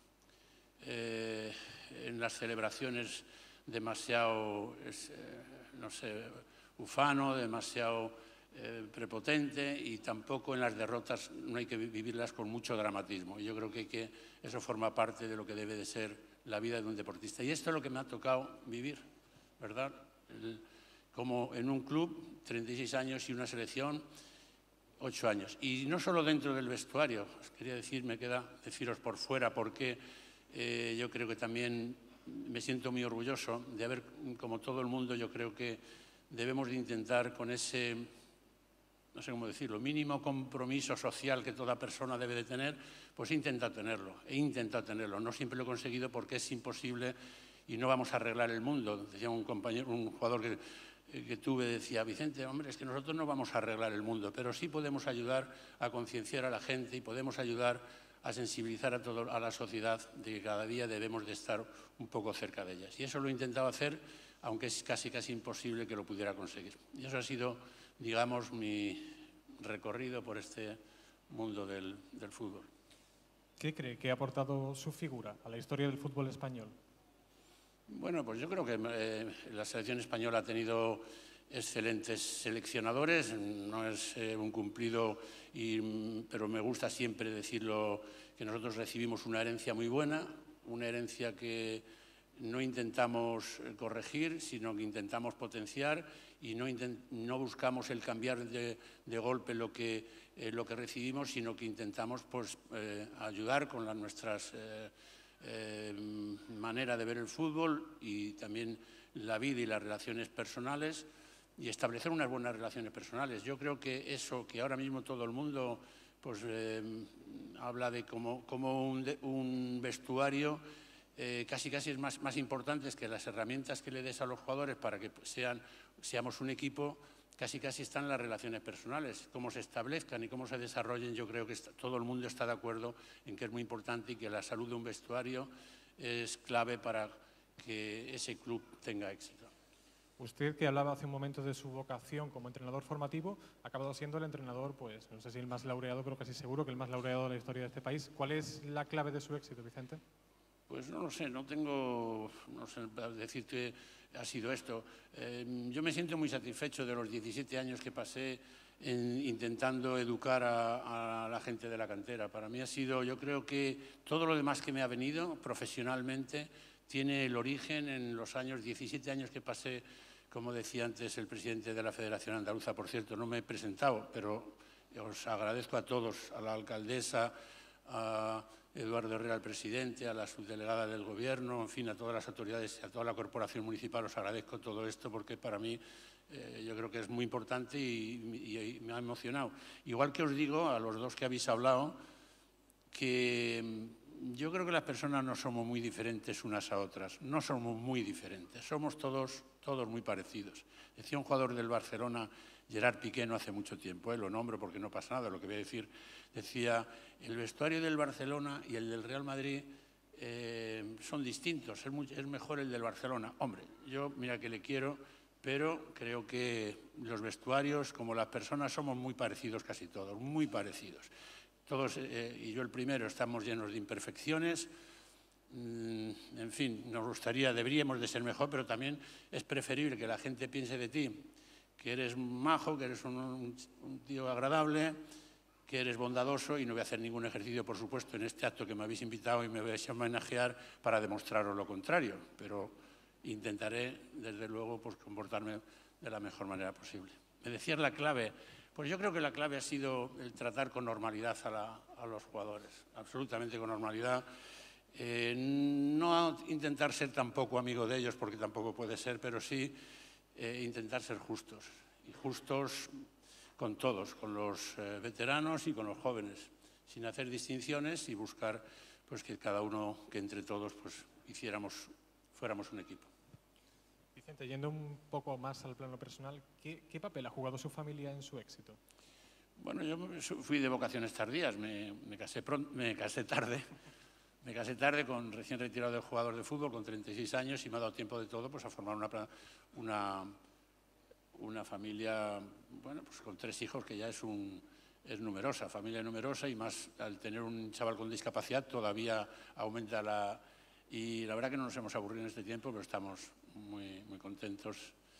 eh, en las celebraciones, demasiado, eh, no sé, ufano, demasiado eh, prepotente, y tampoco en las derrotas no hay que vivirlas con mucho dramatismo. Yo creo que, hay que eso forma parte de lo que debe de ser la vida de un deportista. Y esto es lo que me ha tocado vivir, ¿verdad? El, como en un club, treinta y seis años, y una selección, ocho años. Y no solo dentro del vestuario, os quería decir, me queda deciros por fuera, porque eh, yo creo que también me siento muy orgulloso de haber, como todo el mundo, yo creo que debemos de intentar con ese, no sé cómo decirlo, mínimo compromiso social que toda persona debe de tener, pues intenta tenerlo, he intentado tenerlo. No siempre lo he conseguido porque es imposible y no vamos a arreglar el mundo. Decía un compañero, un jugador que, que tuve, decía, Vicente, hombre, es que nosotros no vamos a arreglar el mundo, pero sí podemos ayudar a concienciar a la gente y podemos ayudar a sensibilizar a, todo, a la sociedad de que cada día debemos de estar un poco cerca de ellas. Y eso lo he intentado hacer, aunque es casi casi imposible que lo pudiera conseguir. Y eso ha sido, digamos, mi recorrido por este mundo del, del fútbol. ¿Qué cree que ha aportado su figura a la historia del fútbol español? Bueno, pues yo creo que eh, la selección española ha tenido excelentes seleccionadores, no es eh, un cumplido, y, pero me gusta siempre decirlo, que nosotros recibimos una herencia muy buena, una herencia que no intentamos corregir, sino que intentamos potenciar y no, intent, no buscamos el cambiar de, de golpe lo que eh, lo que recibimos, sino que intentamos pues, eh, ayudar con las nuestras eh, eh, manera de ver el fútbol y también la vida y las relaciones personales y establecer unas buenas relaciones personales. Yo creo que eso que ahora mismo todo el mundo pues, eh, habla de como, como un, de, un vestuario eh, casi casi es más, más importante que las herramientas que le des a los jugadores para que sean, seamos un equipo. Casi casi están las relaciones personales, cómo se establezcan y cómo se desarrollen. Yo creo que está, todo el mundo está de acuerdo en que es muy importante y que la salud de un vestuario es clave para que ese club tenga éxito. Usted, que hablaba hace un momento de su vocación como entrenador formativo, ha acabado siendo el entrenador, pues no sé si el más laureado, pero casi seguro que el más laureado de la historia de este país. ¿Cuál es la clave de su éxito, Vicente? Pues no lo sé, no tengo, no sé decirte ha sido esto. Eh, yo me siento muy satisfecho de los diecisiete años que pasé en, intentando educar a, a la gente de la cantera. Para mí ha sido, yo creo que todo lo demás que me ha venido profesionalmente tiene el origen en los años, diecisiete años que pasé, como decía antes el presidente de la Federación Andaluza, por cierto, no me he presentado, pero os agradezco a todos, a la alcaldesa, a Eduardo Herrera, el presidente, a la subdelegada del Gobierno, en fin, a todas las autoridades, a toda la corporación municipal, os agradezco todo esto porque para mí eh, yo creo que es muy importante y, y, y me ha emocionado. Igual que os digo, a los dos que habéis hablado, que yo creo que las personas no somos muy diferentes unas a otras, no somos muy diferentes, somos todos, todos muy parecidos. Decía un jugador del Barcelona, Gerard Piqué, no hace mucho tiempo, eh, lo nombro porque no pasa nada, lo que voy a decir, decía, el vestuario del Barcelona y el del Real Madrid eh, son distintos, es, muy, es mejor el del Barcelona. Hombre, yo mira que le quiero, pero creo que los vestuarios, como las personas, somos muy parecidos casi todos, muy parecidos. Todos, eh, y yo el primero, estamos llenos de imperfecciones. Mm, en fin, nos gustaría, deberíamos de ser mejor, pero también es preferible que la gente piense de ti que eres majo, que eres un, un, un tío agradable, que eres bondadoso, y no voy a hacer ningún ejercicio, por supuesto, en este acto que me habéis invitado y me vais a homenajear para demostraros lo contrario, pero intentaré, desde luego, pues, comportarme de la mejor manera posible. Me decías la clave. Pues yo creo que la clave ha sido el tratar con normalidad a, la, a los jugadores, absolutamente con normalidad. Eh, no intentar ser tampoco amigo de ellos, porque tampoco puede ser, pero sí eh, intentar ser justos. Y justos con todos, con los eh, veteranos y con los jóvenes, sin hacer distinciones y buscar pues, que cada uno, que entre todos, pues, hiciéramos, fuéramos un equipo. Vicente, yendo un poco más al plano personal, ¿qué, qué papel ha jugado su familia en su éxito? Bueno, yo fui de vocaciones tardías, me, me, casé, pronto, me casé tarde, me casé tarde con recién retirado de jugador de fútbol, con treinta y seis años, y me ha dado tiempo de todo pues, a formar una, una, una familia, bueno, pues con tres hijos, que ya es, un, es numerosa, familia numerosa, y más al tener un chaval con discapacidad todavía aumenta la... Y la verdad que no nos hemos aburrido en este tiempo, pero estamos muy, muy contentos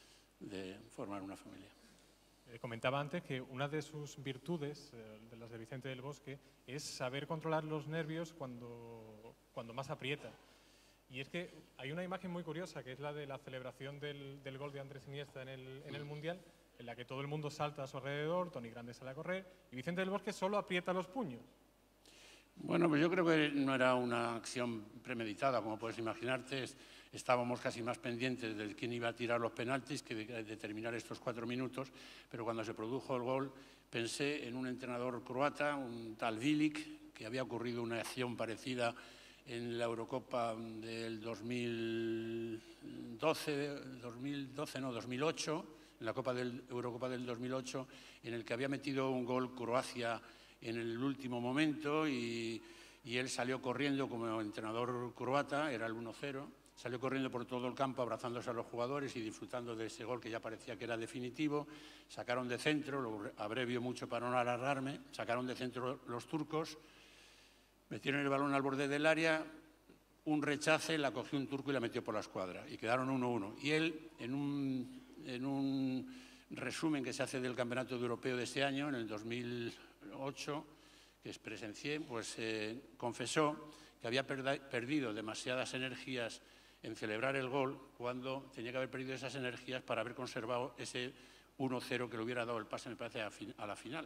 de formar una familia. Eh, comentaba antes que una de sus virtudes, eh, de las de Vicente del Bosque, es saber controlar los nervios cuando, cuando más aprieta. Y es que hay una imagen muy curiosa, que es la de la celebración del, del gol de Andrés Iniesta en el, en el Mundial, en la que todo el mundo salta a su alrededor, Toni Grande sale a correr, y Vicente del Bosque solo aprieta los puños. Bueno, pues yo creo que no era una acción premeditada, como puedes imaginarte. Estábamos casi más pendientes de quién iba a tirar los penaltis que de, de terminar estos cuatro minutos, pero cuando se produjo el gol pensé en un entrenador croata, un tal Bilic, que había ocurrido una acción parecida en la Eurocopa del dos mil doce, dos mil doce no, dos mil ocho, en la Copa del, Eurocopa del dos mil ocho, en el que había metido un gol Croacia en el último momento y, y él salió corriendo como entrenador croata, era el uno cero, salió corriendo por todo el campo abrazándose a los jugadores y disfrutando de ese gol que ya parecía que era definitivo. Sacaron de centro, lo abrevio mucho para no alargarme, sacaron de centro los turcos, metieron el balón al borde del área, un rechace, la cogió un turco y la metió por la escuadra y quedaron uno uno. Y él, en un, en un resumen que se hace del Campeonato Europeo de ese año, en el dos mil ocho, que presencié, pues eh, confesó que había perdido demasiadas energías en celebrar el gol cuando tenía que haber perdido esas energías para haber conservado ese uno cero que le hubiera dado el pase, me parece, a, fin, a la final.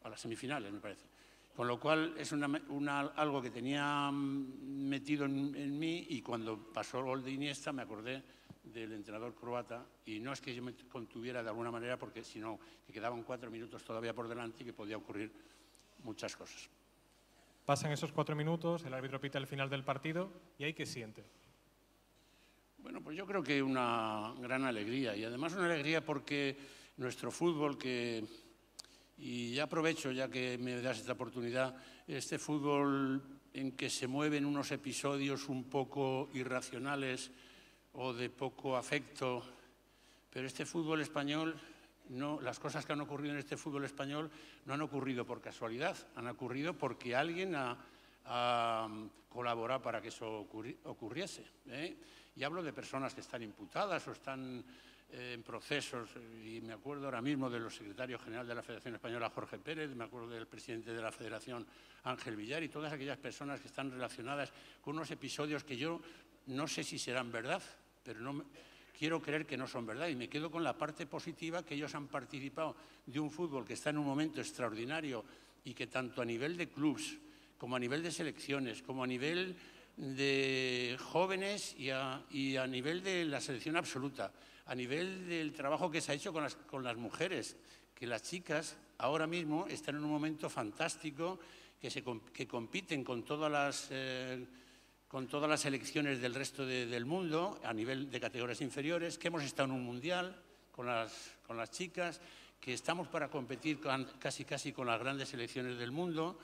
a las semifinales, me parece. Con lo cual es una, una, algo que tenía metido en, en mí, y cuando pasó el gol de Iniesta me acordé del entrenador croata, y no es que yo me contuviera de alguna manera, porque sino que quedaban cuatro minutos todavía por delante y que podía ocurrir muchas cosas. Pasan esos cuatro minutos, el árbitro pita el final del partido, ¿y ahí qué siente? Bueno, pues yo creo que una gran alegría, y además una alegría porque nuestro fútbol, que, y ya aprovecho ya que me das esta oportunidad, este fútbol en que se mueven unos episodios un poco irracionales o de poco afecto, pero este fútbol español, no, las cosas que han ocurrido en este fútbol español no han ocurrido por casualidad, han ocurrido porque alguien ha, ha colaborado para que eso ocurri, ocurriese, ¿eh? Y hablo de personas que están imputadas o están eh, en procesos, y me acuerdo ahora mismo de los secretarios generales de la Federación Española, Jorge Pérez, me acuerdo del presidente de la Federación, Ángel Villar, y todas aquellas personas que están relacionadas con unos episodios que yo no sé si serán verdad, pero no me, quiero creer que no son verdad, y me quedo con la parte positiva, que ellos han participado de un fútbol que está en un momento extraordinario, y que tanto a nivel de clubs, como a nivel de selecciones, como a nivel de jóvenes y a, y a nivel de la selección absoluta, a nivel del trabajo que se ha hecho con las, con las mujeres, que las chicas ahora mismo están en un momento fantástico, que, se, que compiten con todas las... Eh, con todas las selecciones del resto de, del mundo, a nivel de categorías inferiores, que hemos estado en un mundial con las, con las chicas, que estamos para competir con, casi casi con las grandes selecciones del mundo,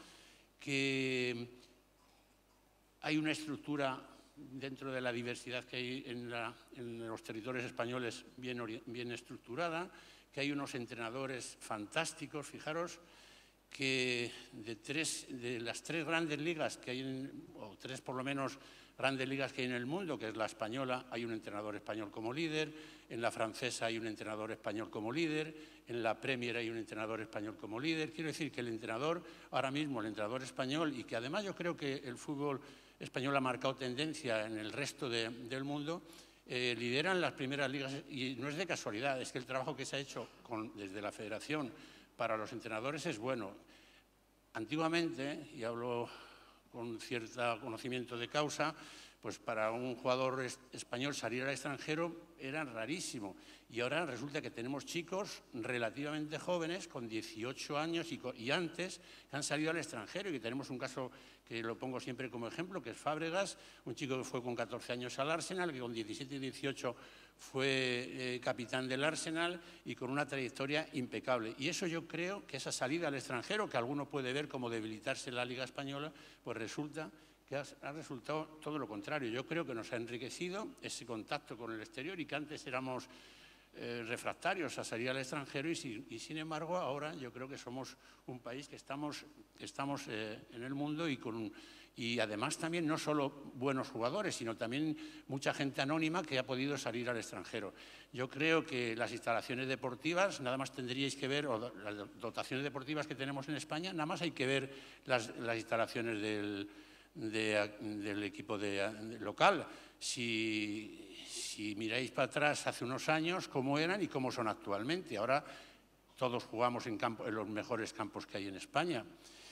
que hay una estructura dentro de la diversidad que hay en, la, en los territorios españoles bien, bien estructurada, que hay unos entrenadores fantásticos, fijaros, que de, tres, de las tres grandes ligas que hay, en, o tres por lo menos grandes ligas que hay en el mundo, que es la española, hay un entrenador español como líder, en la francesa hay un entrenador español como líder, en la Premier hay un entrenador español como líder. Quiero decir que el entrenador, ahora mismo el entrenador español, y que además yo creo que el fútbol español ha marcado tendencia en el resto de, del mundo, eh, lideran las primeras ligas, y no es de casualidad, es que el trabajo que se ha hecho con, desde la Federación para los entrenadores es bueno. Antiguamente, y hablo con cierto conocimiento de causa, pues para un jugador español salir al extranjero era rarísimo. Y ahora resulta que tenemos chicos relativamente jóvenes, con dieciocho años y, y antes, que han salido al extranjero, y que tenemos un caso que lo pongo siempre como ejemplo, que es Fábregas, un chico que fue con catorce años al Arsenal, que con diecisiete y dieciocho fue eh, capitán del Arsenal, y con una trayectoria impecable. Y eso yo creo que esa salida al extranjero, que alguno puede ver como debilitarse la Liga Española, pues resulta que ha, ha resultado todo lo contrario. Yo creo que nos ha enriquecido ese contacto con el exterior, y que antes éramos eh, refractarios a salir al extranjero, y, si, y sin embargo ahora yo creo que somos un país que estamos, que estamos eh, en el mundo, y con un, y además también no solo buenos jugadores, sino también mucha gente anónima que ha podido salir al extranjero. Yo creo que las instalaciones deportivas, nada más tendríais que ver, o las dotaciones deportivas que tenemos en España, nada más hay que ver las, las instalaciones del, de, del equipo de, de local. Si, si miráis para atrás hace unos años, cómo eran y cómo son actualmente. Ahora todos jugamos en, campo, en los mejores campos que hay en España.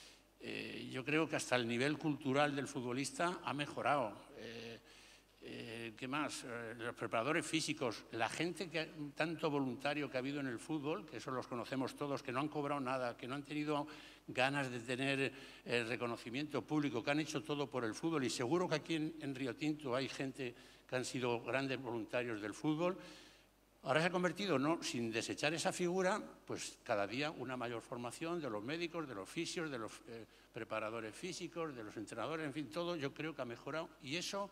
Eh, yo creo que hasta el nivel cultural del futbolista ha mejorado. Eh, eh, ¿Qué más? Eh, los preparadores físicos, la gente, que tanto voluntario que ha habido en el fútbol, que eso los conocemos todos, que no han cobrado nada, que no han tenido ganas de tener eh, reconocimiento público, que han hecho todo por el fútbol, y seguro que aquí en, en Río Tinto hay gente que han sido grandes voluntarios del fútbol. Ahora se ha convertido, no, sin desechar esa figura, pues cada día una mayor formación de los médicos, de los fisios, de los eh, preparadores físicos, de los entrenadores, en fin, todo yo creo que ha mejorado. Y eso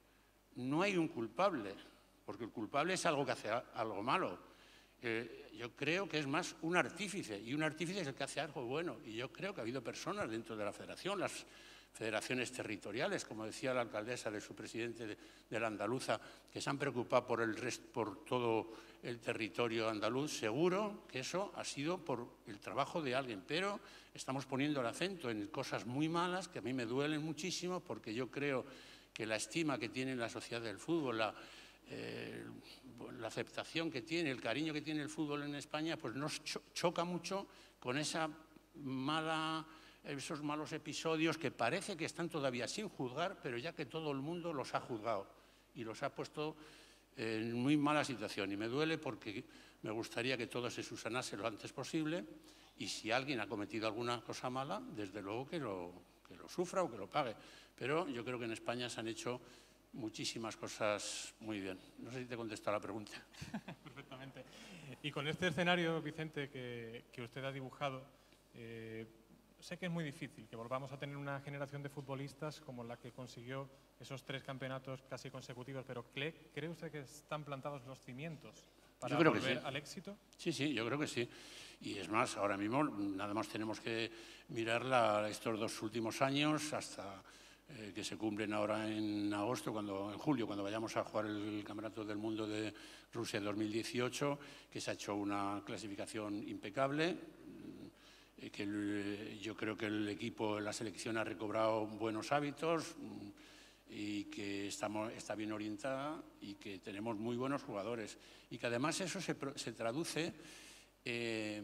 no hay un culpable, porque el culpable es algo que hace algo malo. Eh, yo creo que es más un artífice, y un artífice es el que hace algo bueno. Y yo creo que ha habido personas dentro de la federación, las federaciones territoriales, como decía la alcaldesa de su presidente de, de la Andaluza, que se han preocupado por, el rest, por todo el territorio andaluz. Seguro que eso ha sido por el trabajo de alguien, pero estamos poniendo el acento en cosas muy malas que a mí me duelen muchísimo, porque yo creo que la estima que tiene la sociedad del fútbol, la, eh, la aceptación que tiene, el cariño que tiene el fútbol en España, pues nos cho choca mucho con esa mala, esos malos episodios que parece que están todavía sin juzgar, pero ya que todo el mundo los ha juzgado y los ha puesto en muy mala situación. Y me duele porque me gustaría que todo se subsanase lo antes posible y si alguien ha cometido alguna cosa mala, desde luego que lo, que lo sufra o que lo pague. Pero yo creo que en España se han hecho muchísimas cosas muy bien. No sé si te he contestado la pregunta. Perfectamente. Y con este escenario, Vicente, que, que usted ha dibujado, eh, sé que es muy difícil que volvamos a tener una generación de futbolistas como la que consiguió esos tres campeonatos casi consecutivos, pero ¿cree, ¿cree usted que están plantados los cimientos para yo creo volver que sí. al éxito? Sí, sí, yo creo que sí. Y es más, ahora mismo nada más tenemos que mirar la, estos dos últimos años hasta eh, que se cumplen ahora en agosto, cuando, en julio, cuando vayamos a jugar el Campeonato del Mundo de Rusia dos mil dieciocho, que se ha hecho una clasificación impecable, eh, que el, yo creo que el equipo, la selección ha recobrado buenos hábitos y que estamos, está bien orientada y que tenemos muy buenos jugadores. Y que además eso se, se traduce eh,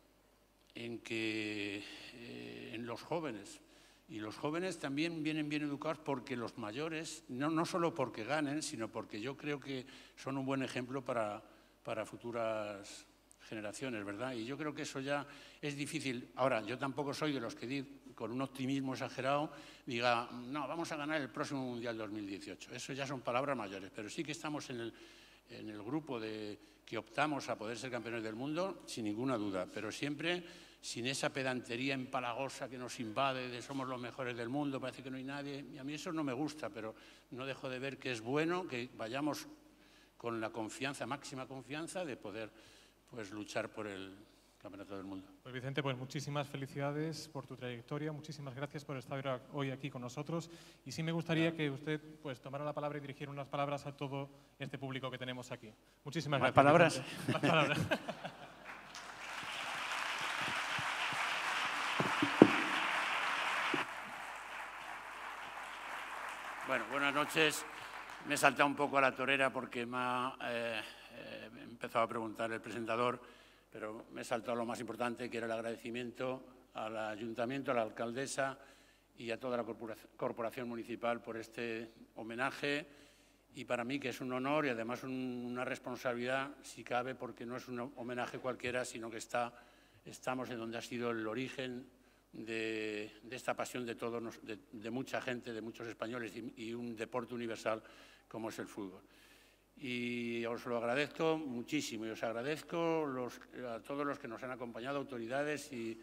en que eh, en los jóvenes. Y los jóvenes también vienen bien educados porque los mayores, no, no solo porque ganen, sino porque yo creo que son un buen ejemplo para, para futuras generaciones, ¿verdad? Y yo creo que eso ya es difícil. Ahora, yo tampoco soy de los que di, con un optimismo exagerado diga, no, vamos a ganar el próximo Mundial dos mil dieciocho. Eso ya son palabras mayores, pero sí que estamos en el, en el grupo de que optamos a poder ser campeones del mundo, sin ninguna duda, pero siempre sin esa pedantería empalagosa que nos invade de somos los mejores del mundo, parece que no hay nadie. Y a mí eso no me gusta, pero no dejo de ver que es bueno que vayamos con la confianza, máxima confianza, de poder pues, luchar por el Campeonato del Mundo. Pues Vicente, pues muchísimas felicidades por tu trayectoria, muchísimas gracias por estar hoy aquí con nosotros y sí me gustaría que usted pues tomara la palabra y dirigiera unas palabras a todo este público que tenemos aquí. Muchísimas ¿Más gracias. palabras? Más palabras. Bueno, buenas noches. Me he saltado un poco a la torera porque me ha eh, eh, empezado a preguntar el presentador, pero me he saltado a lo más importante, que era el agradecimiento al Ayuntamiento, a la alcaldesa y a toda la corporación municipal por este homenaje. Y para mí que es un honor y además un, una responsabilidad, si cabe, porque no es un homenaje cualquiera, sino que está, estamos en donde ha sido el origen de, de esta pasión de todos, de, de mucha gente, de muchos españoles y, y un deporte universal como es el fútbol. Y os lo agradezco muchísimo y os agradezco los, a todos los que nos han acompañado, autoridades y,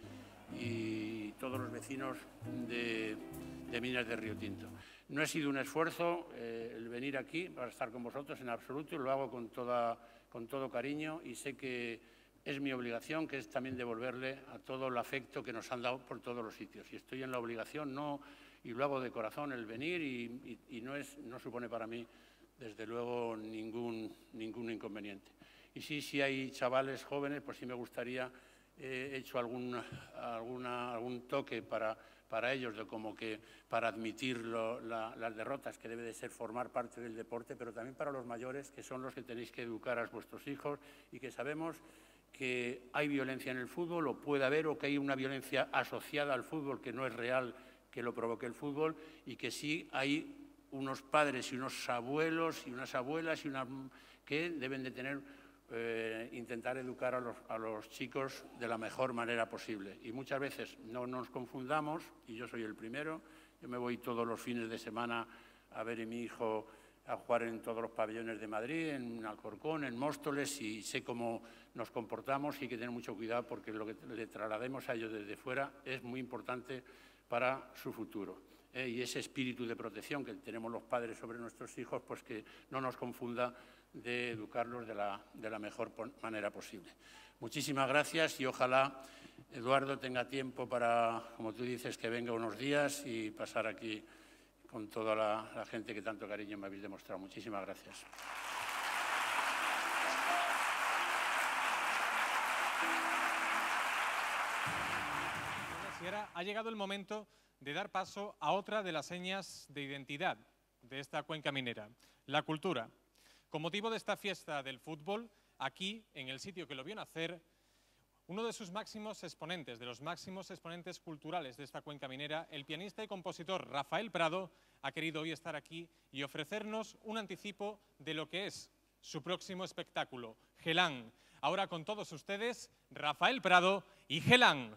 y todos los vecinos de, de Minas de Río Tinto. No ha sido un esfuerzo eh, el venir aquí para estar con vosotros en absoluto, lo hago con, toda, con todo cariño y sé que es mi obligación, que es también devolverle a todo el afecto que nos han dado por todos los sitios. Y estoy en la obligación, no, y lo hago de corazón, el venir y, y, y no, es, no supone para mí, desde luego, ningún, ningún inconveniente. Y sí, si hay chavales jóvenes, pues sí me gustaría, he eh, hecho algún, alguna, algún toque para, para ellos, de como que para admitir lo, la, las derrotas, que debe de ser formar parte del deporte, pero también para los mayores, que son los que tenéis que educar a vuestros hijos y que sabemos que hay violencia en el fútbol, o puede haber, o que hay una violencia asociada al fútbol que no es real, que lo provoque el fútbol, y que sí hay unos padres y unos abuelos y unas abuelas y una, que deben de tener, eh, intentar educar a los, a los chicos de la mejor manera posible. Y muchas veces no nos confundamos, y yo soy el primero, yo me voy todos los fines de semana a ver a mi hijo a jugar en todos los pabellones de Madrid, en Alcorcón, en Móstoles, y sé cómo nos comportamos y hay que tener mucho cuidado porque lo que le traslademos a ellos desde fuera es muy importante para su futuro. Eh, y ese espíritu de protección que tenemos los padres sobre nuestros hijos, pues que no nos confunda de educarlos de la, de la mejor manera posible. Muchísimas gracias y ojalá Eduardo tenga tiempo para, como tú dices, que venga unos días y pasar aquí con toda la, la gente que tanto cariño me habéis demostrado. Muchísimas gracias. Y ahora ha llegado el momento de dar paso a otra de las señas de identidad de esta cuenca minera, la cultura. Con motivo de esta fiesta del fútbol, aquí, en el sitio que lo vio nacer, Uno de sus máximos exponentes, de los máximos exponentes culturales de esta cuenca minera, el pianista y compositor Rafael Prado, ha querido hoy estar aquí y ofrecernos un anticipo de lo que es su próximo espectáculo, Gelán. Ahora con todos ustedes, Rafael Prado y Gelán.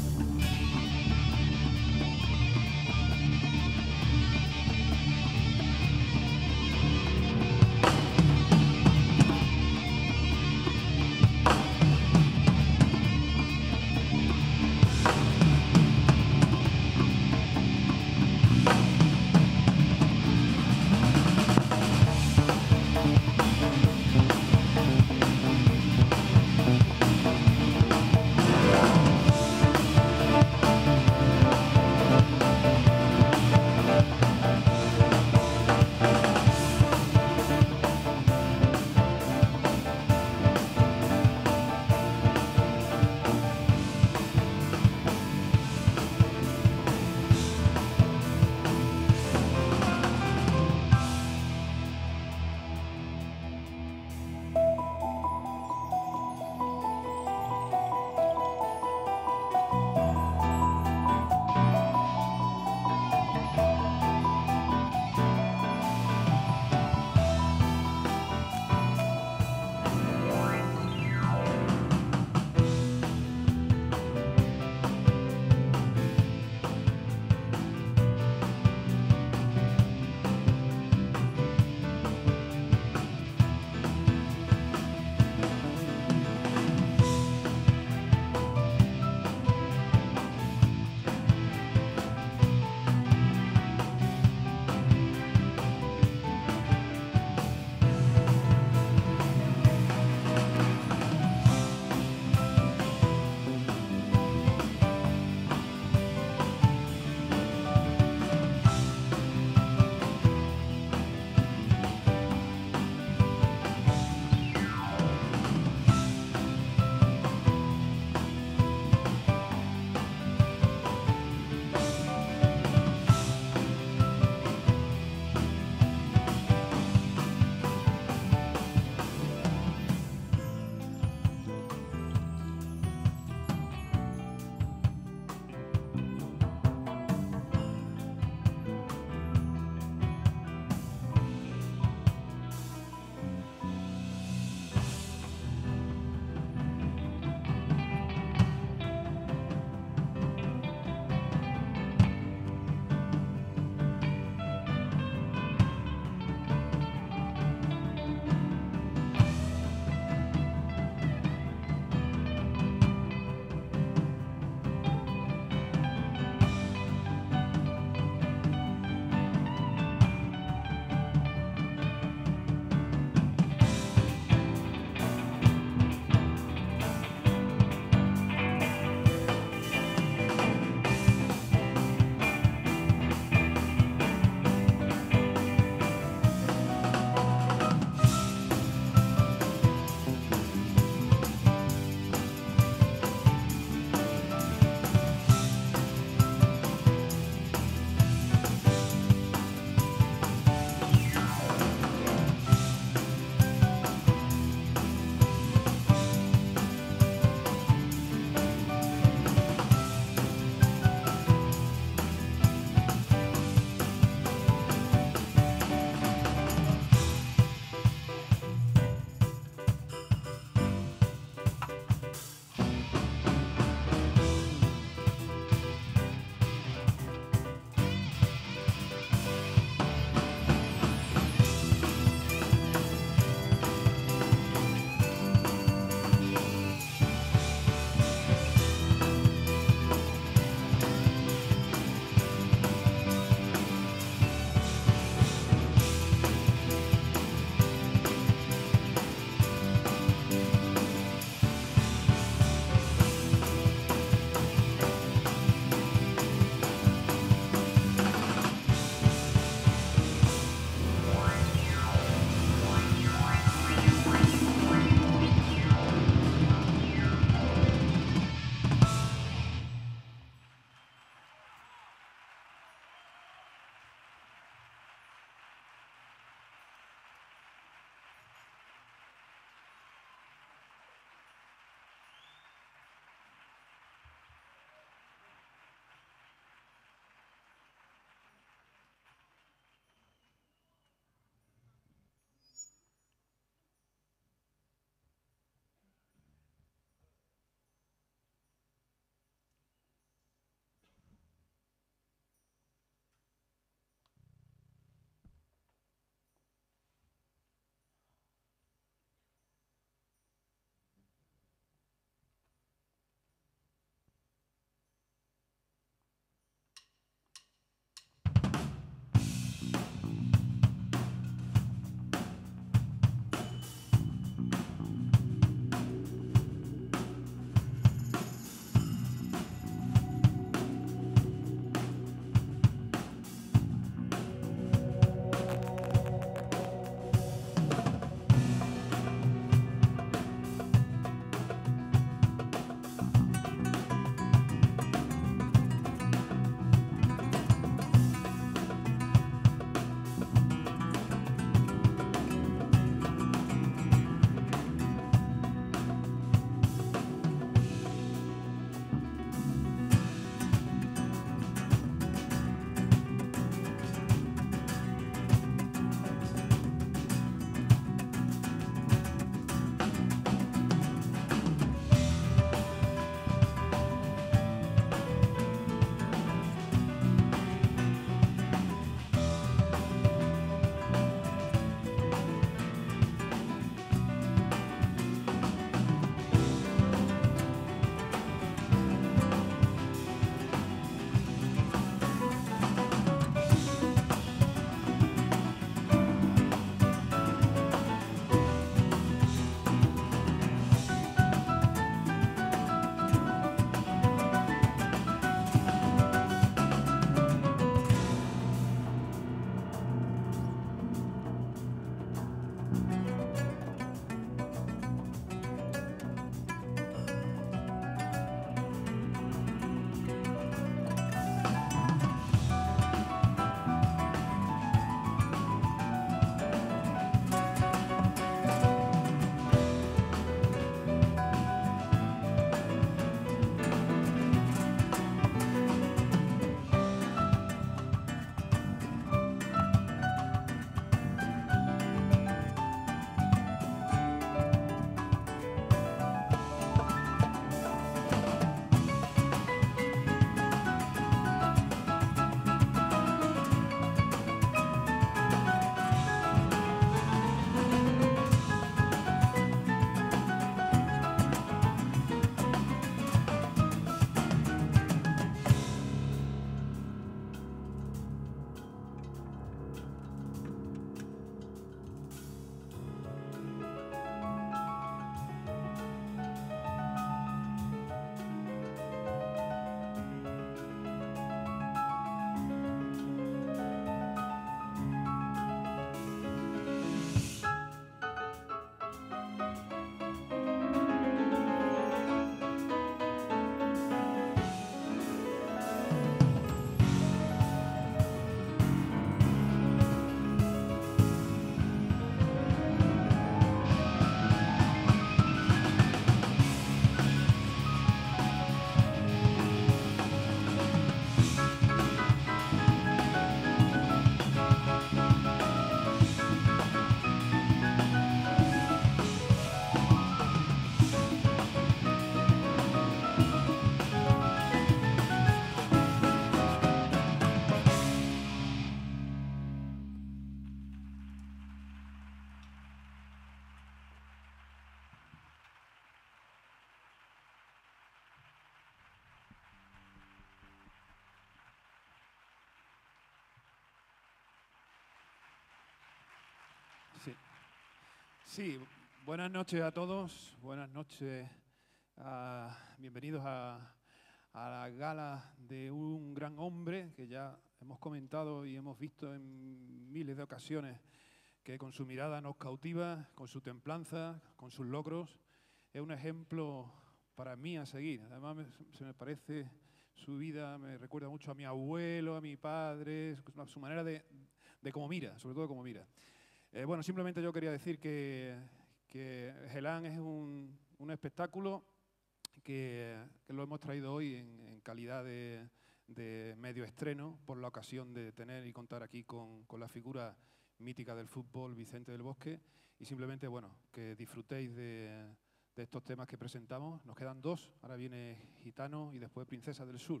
Sí, buenas noches a todos, buenas noches, uh, bienvenidos a, a la gala de un gran hombre que ya hemos comentado y hemos visto en miles de ocasiones que con su mirada nos cautiva, con su templanza, con sus logros. Es un ejemplo para mí a seguir. Además, me, se me parece su vida, me recuerda mucho a mi abuelo, a mi padre, su manera de, de cómo mira, sobre todo cómo mira. Eh, bueno, simplemente yo quería decir que, que Gelán es un, un espectáculo que, que lo hemos traído hoy en, en calidad de, de medio estreno por la ocasión de tener y contar aquí con, con la figura mítica del fútbol, Vicente del Bosque, y simplemente, bueno, que disfrutéis de, de estos temas que presentamos. Nos quedan dos, ahora viene Gitano y después Princesa del Sur.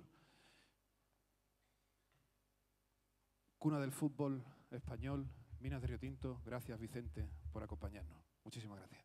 Cuna del fútbol español, Minas de Riotinto. Gracias, Vicente, por acompañarnos. Muchísimas gracias.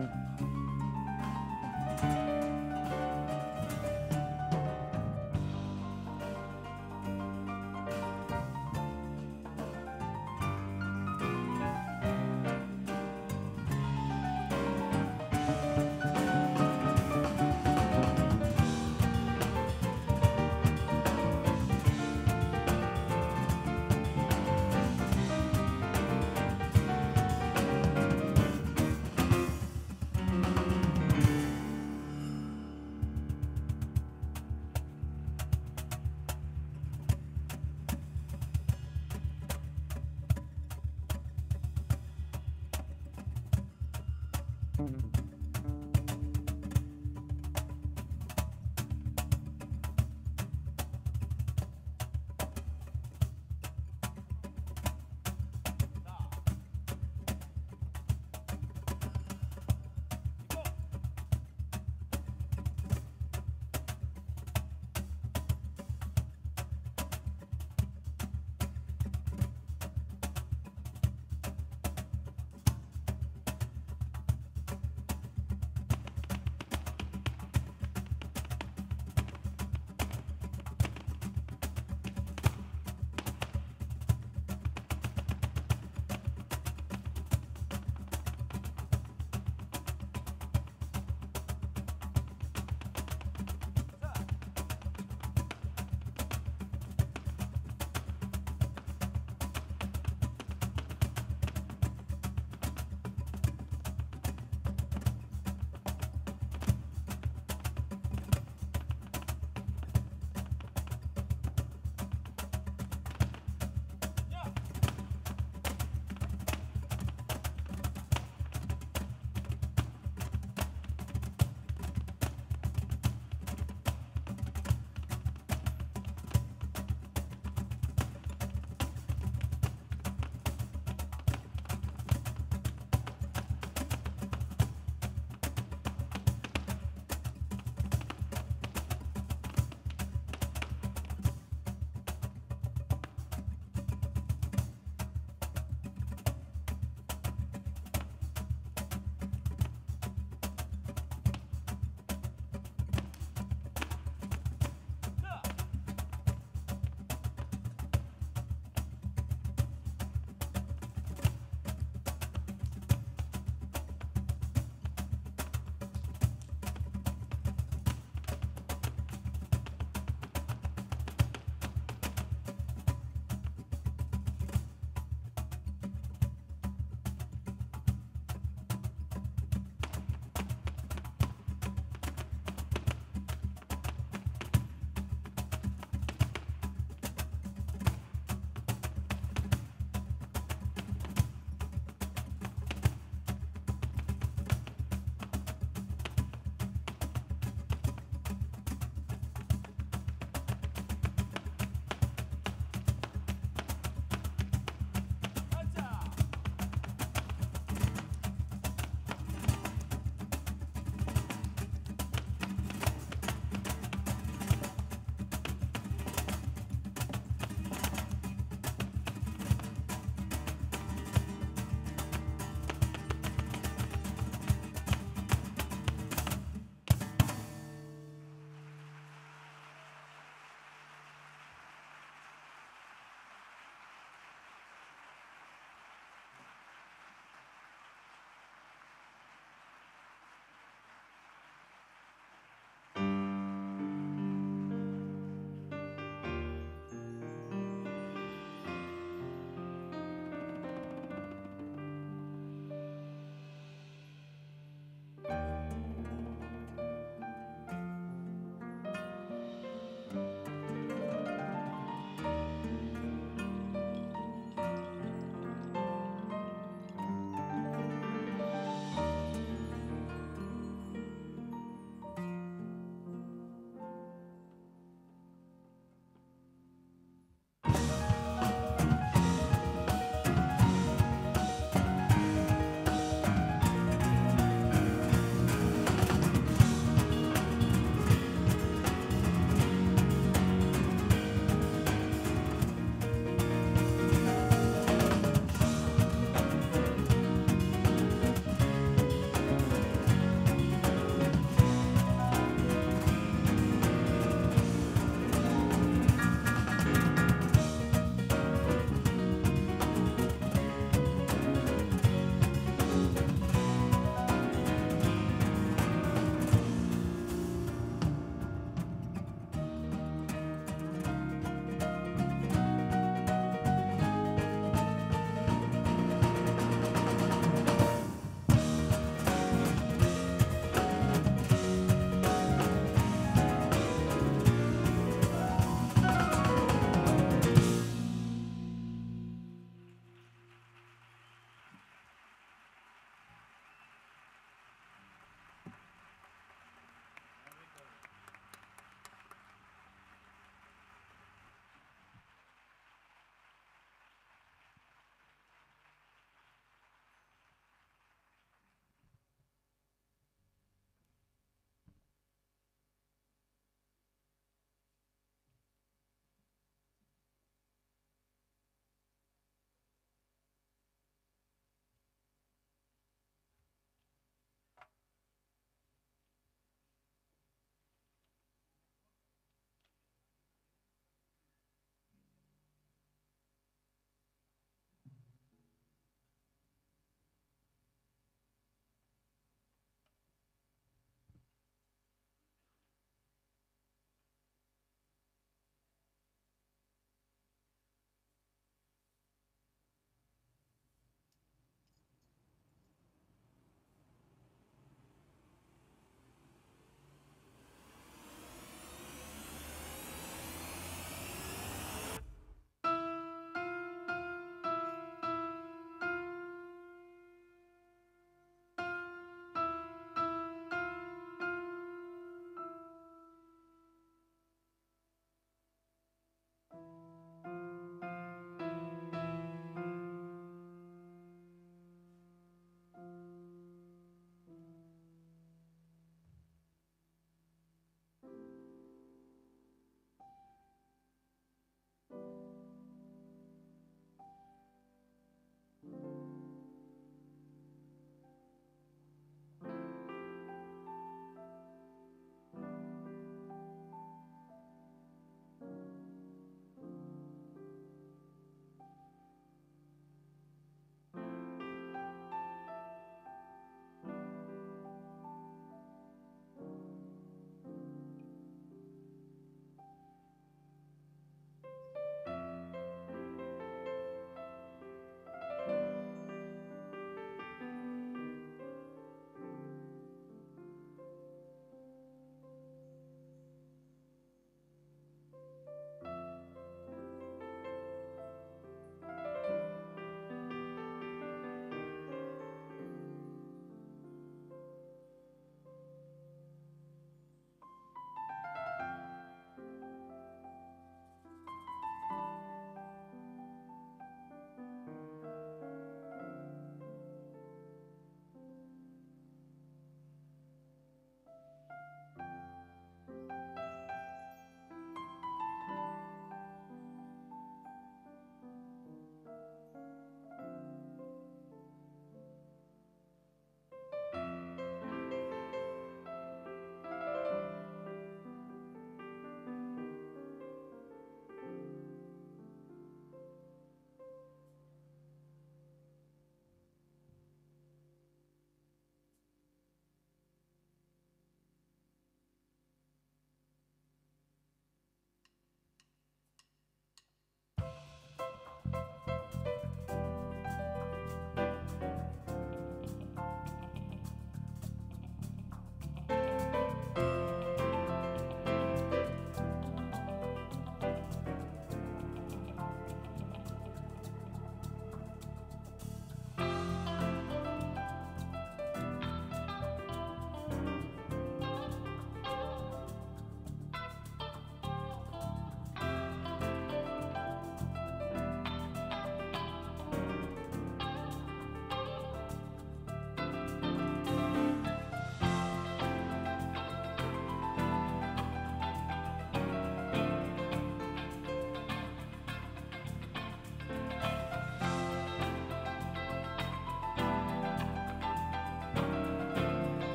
Mm-hmm.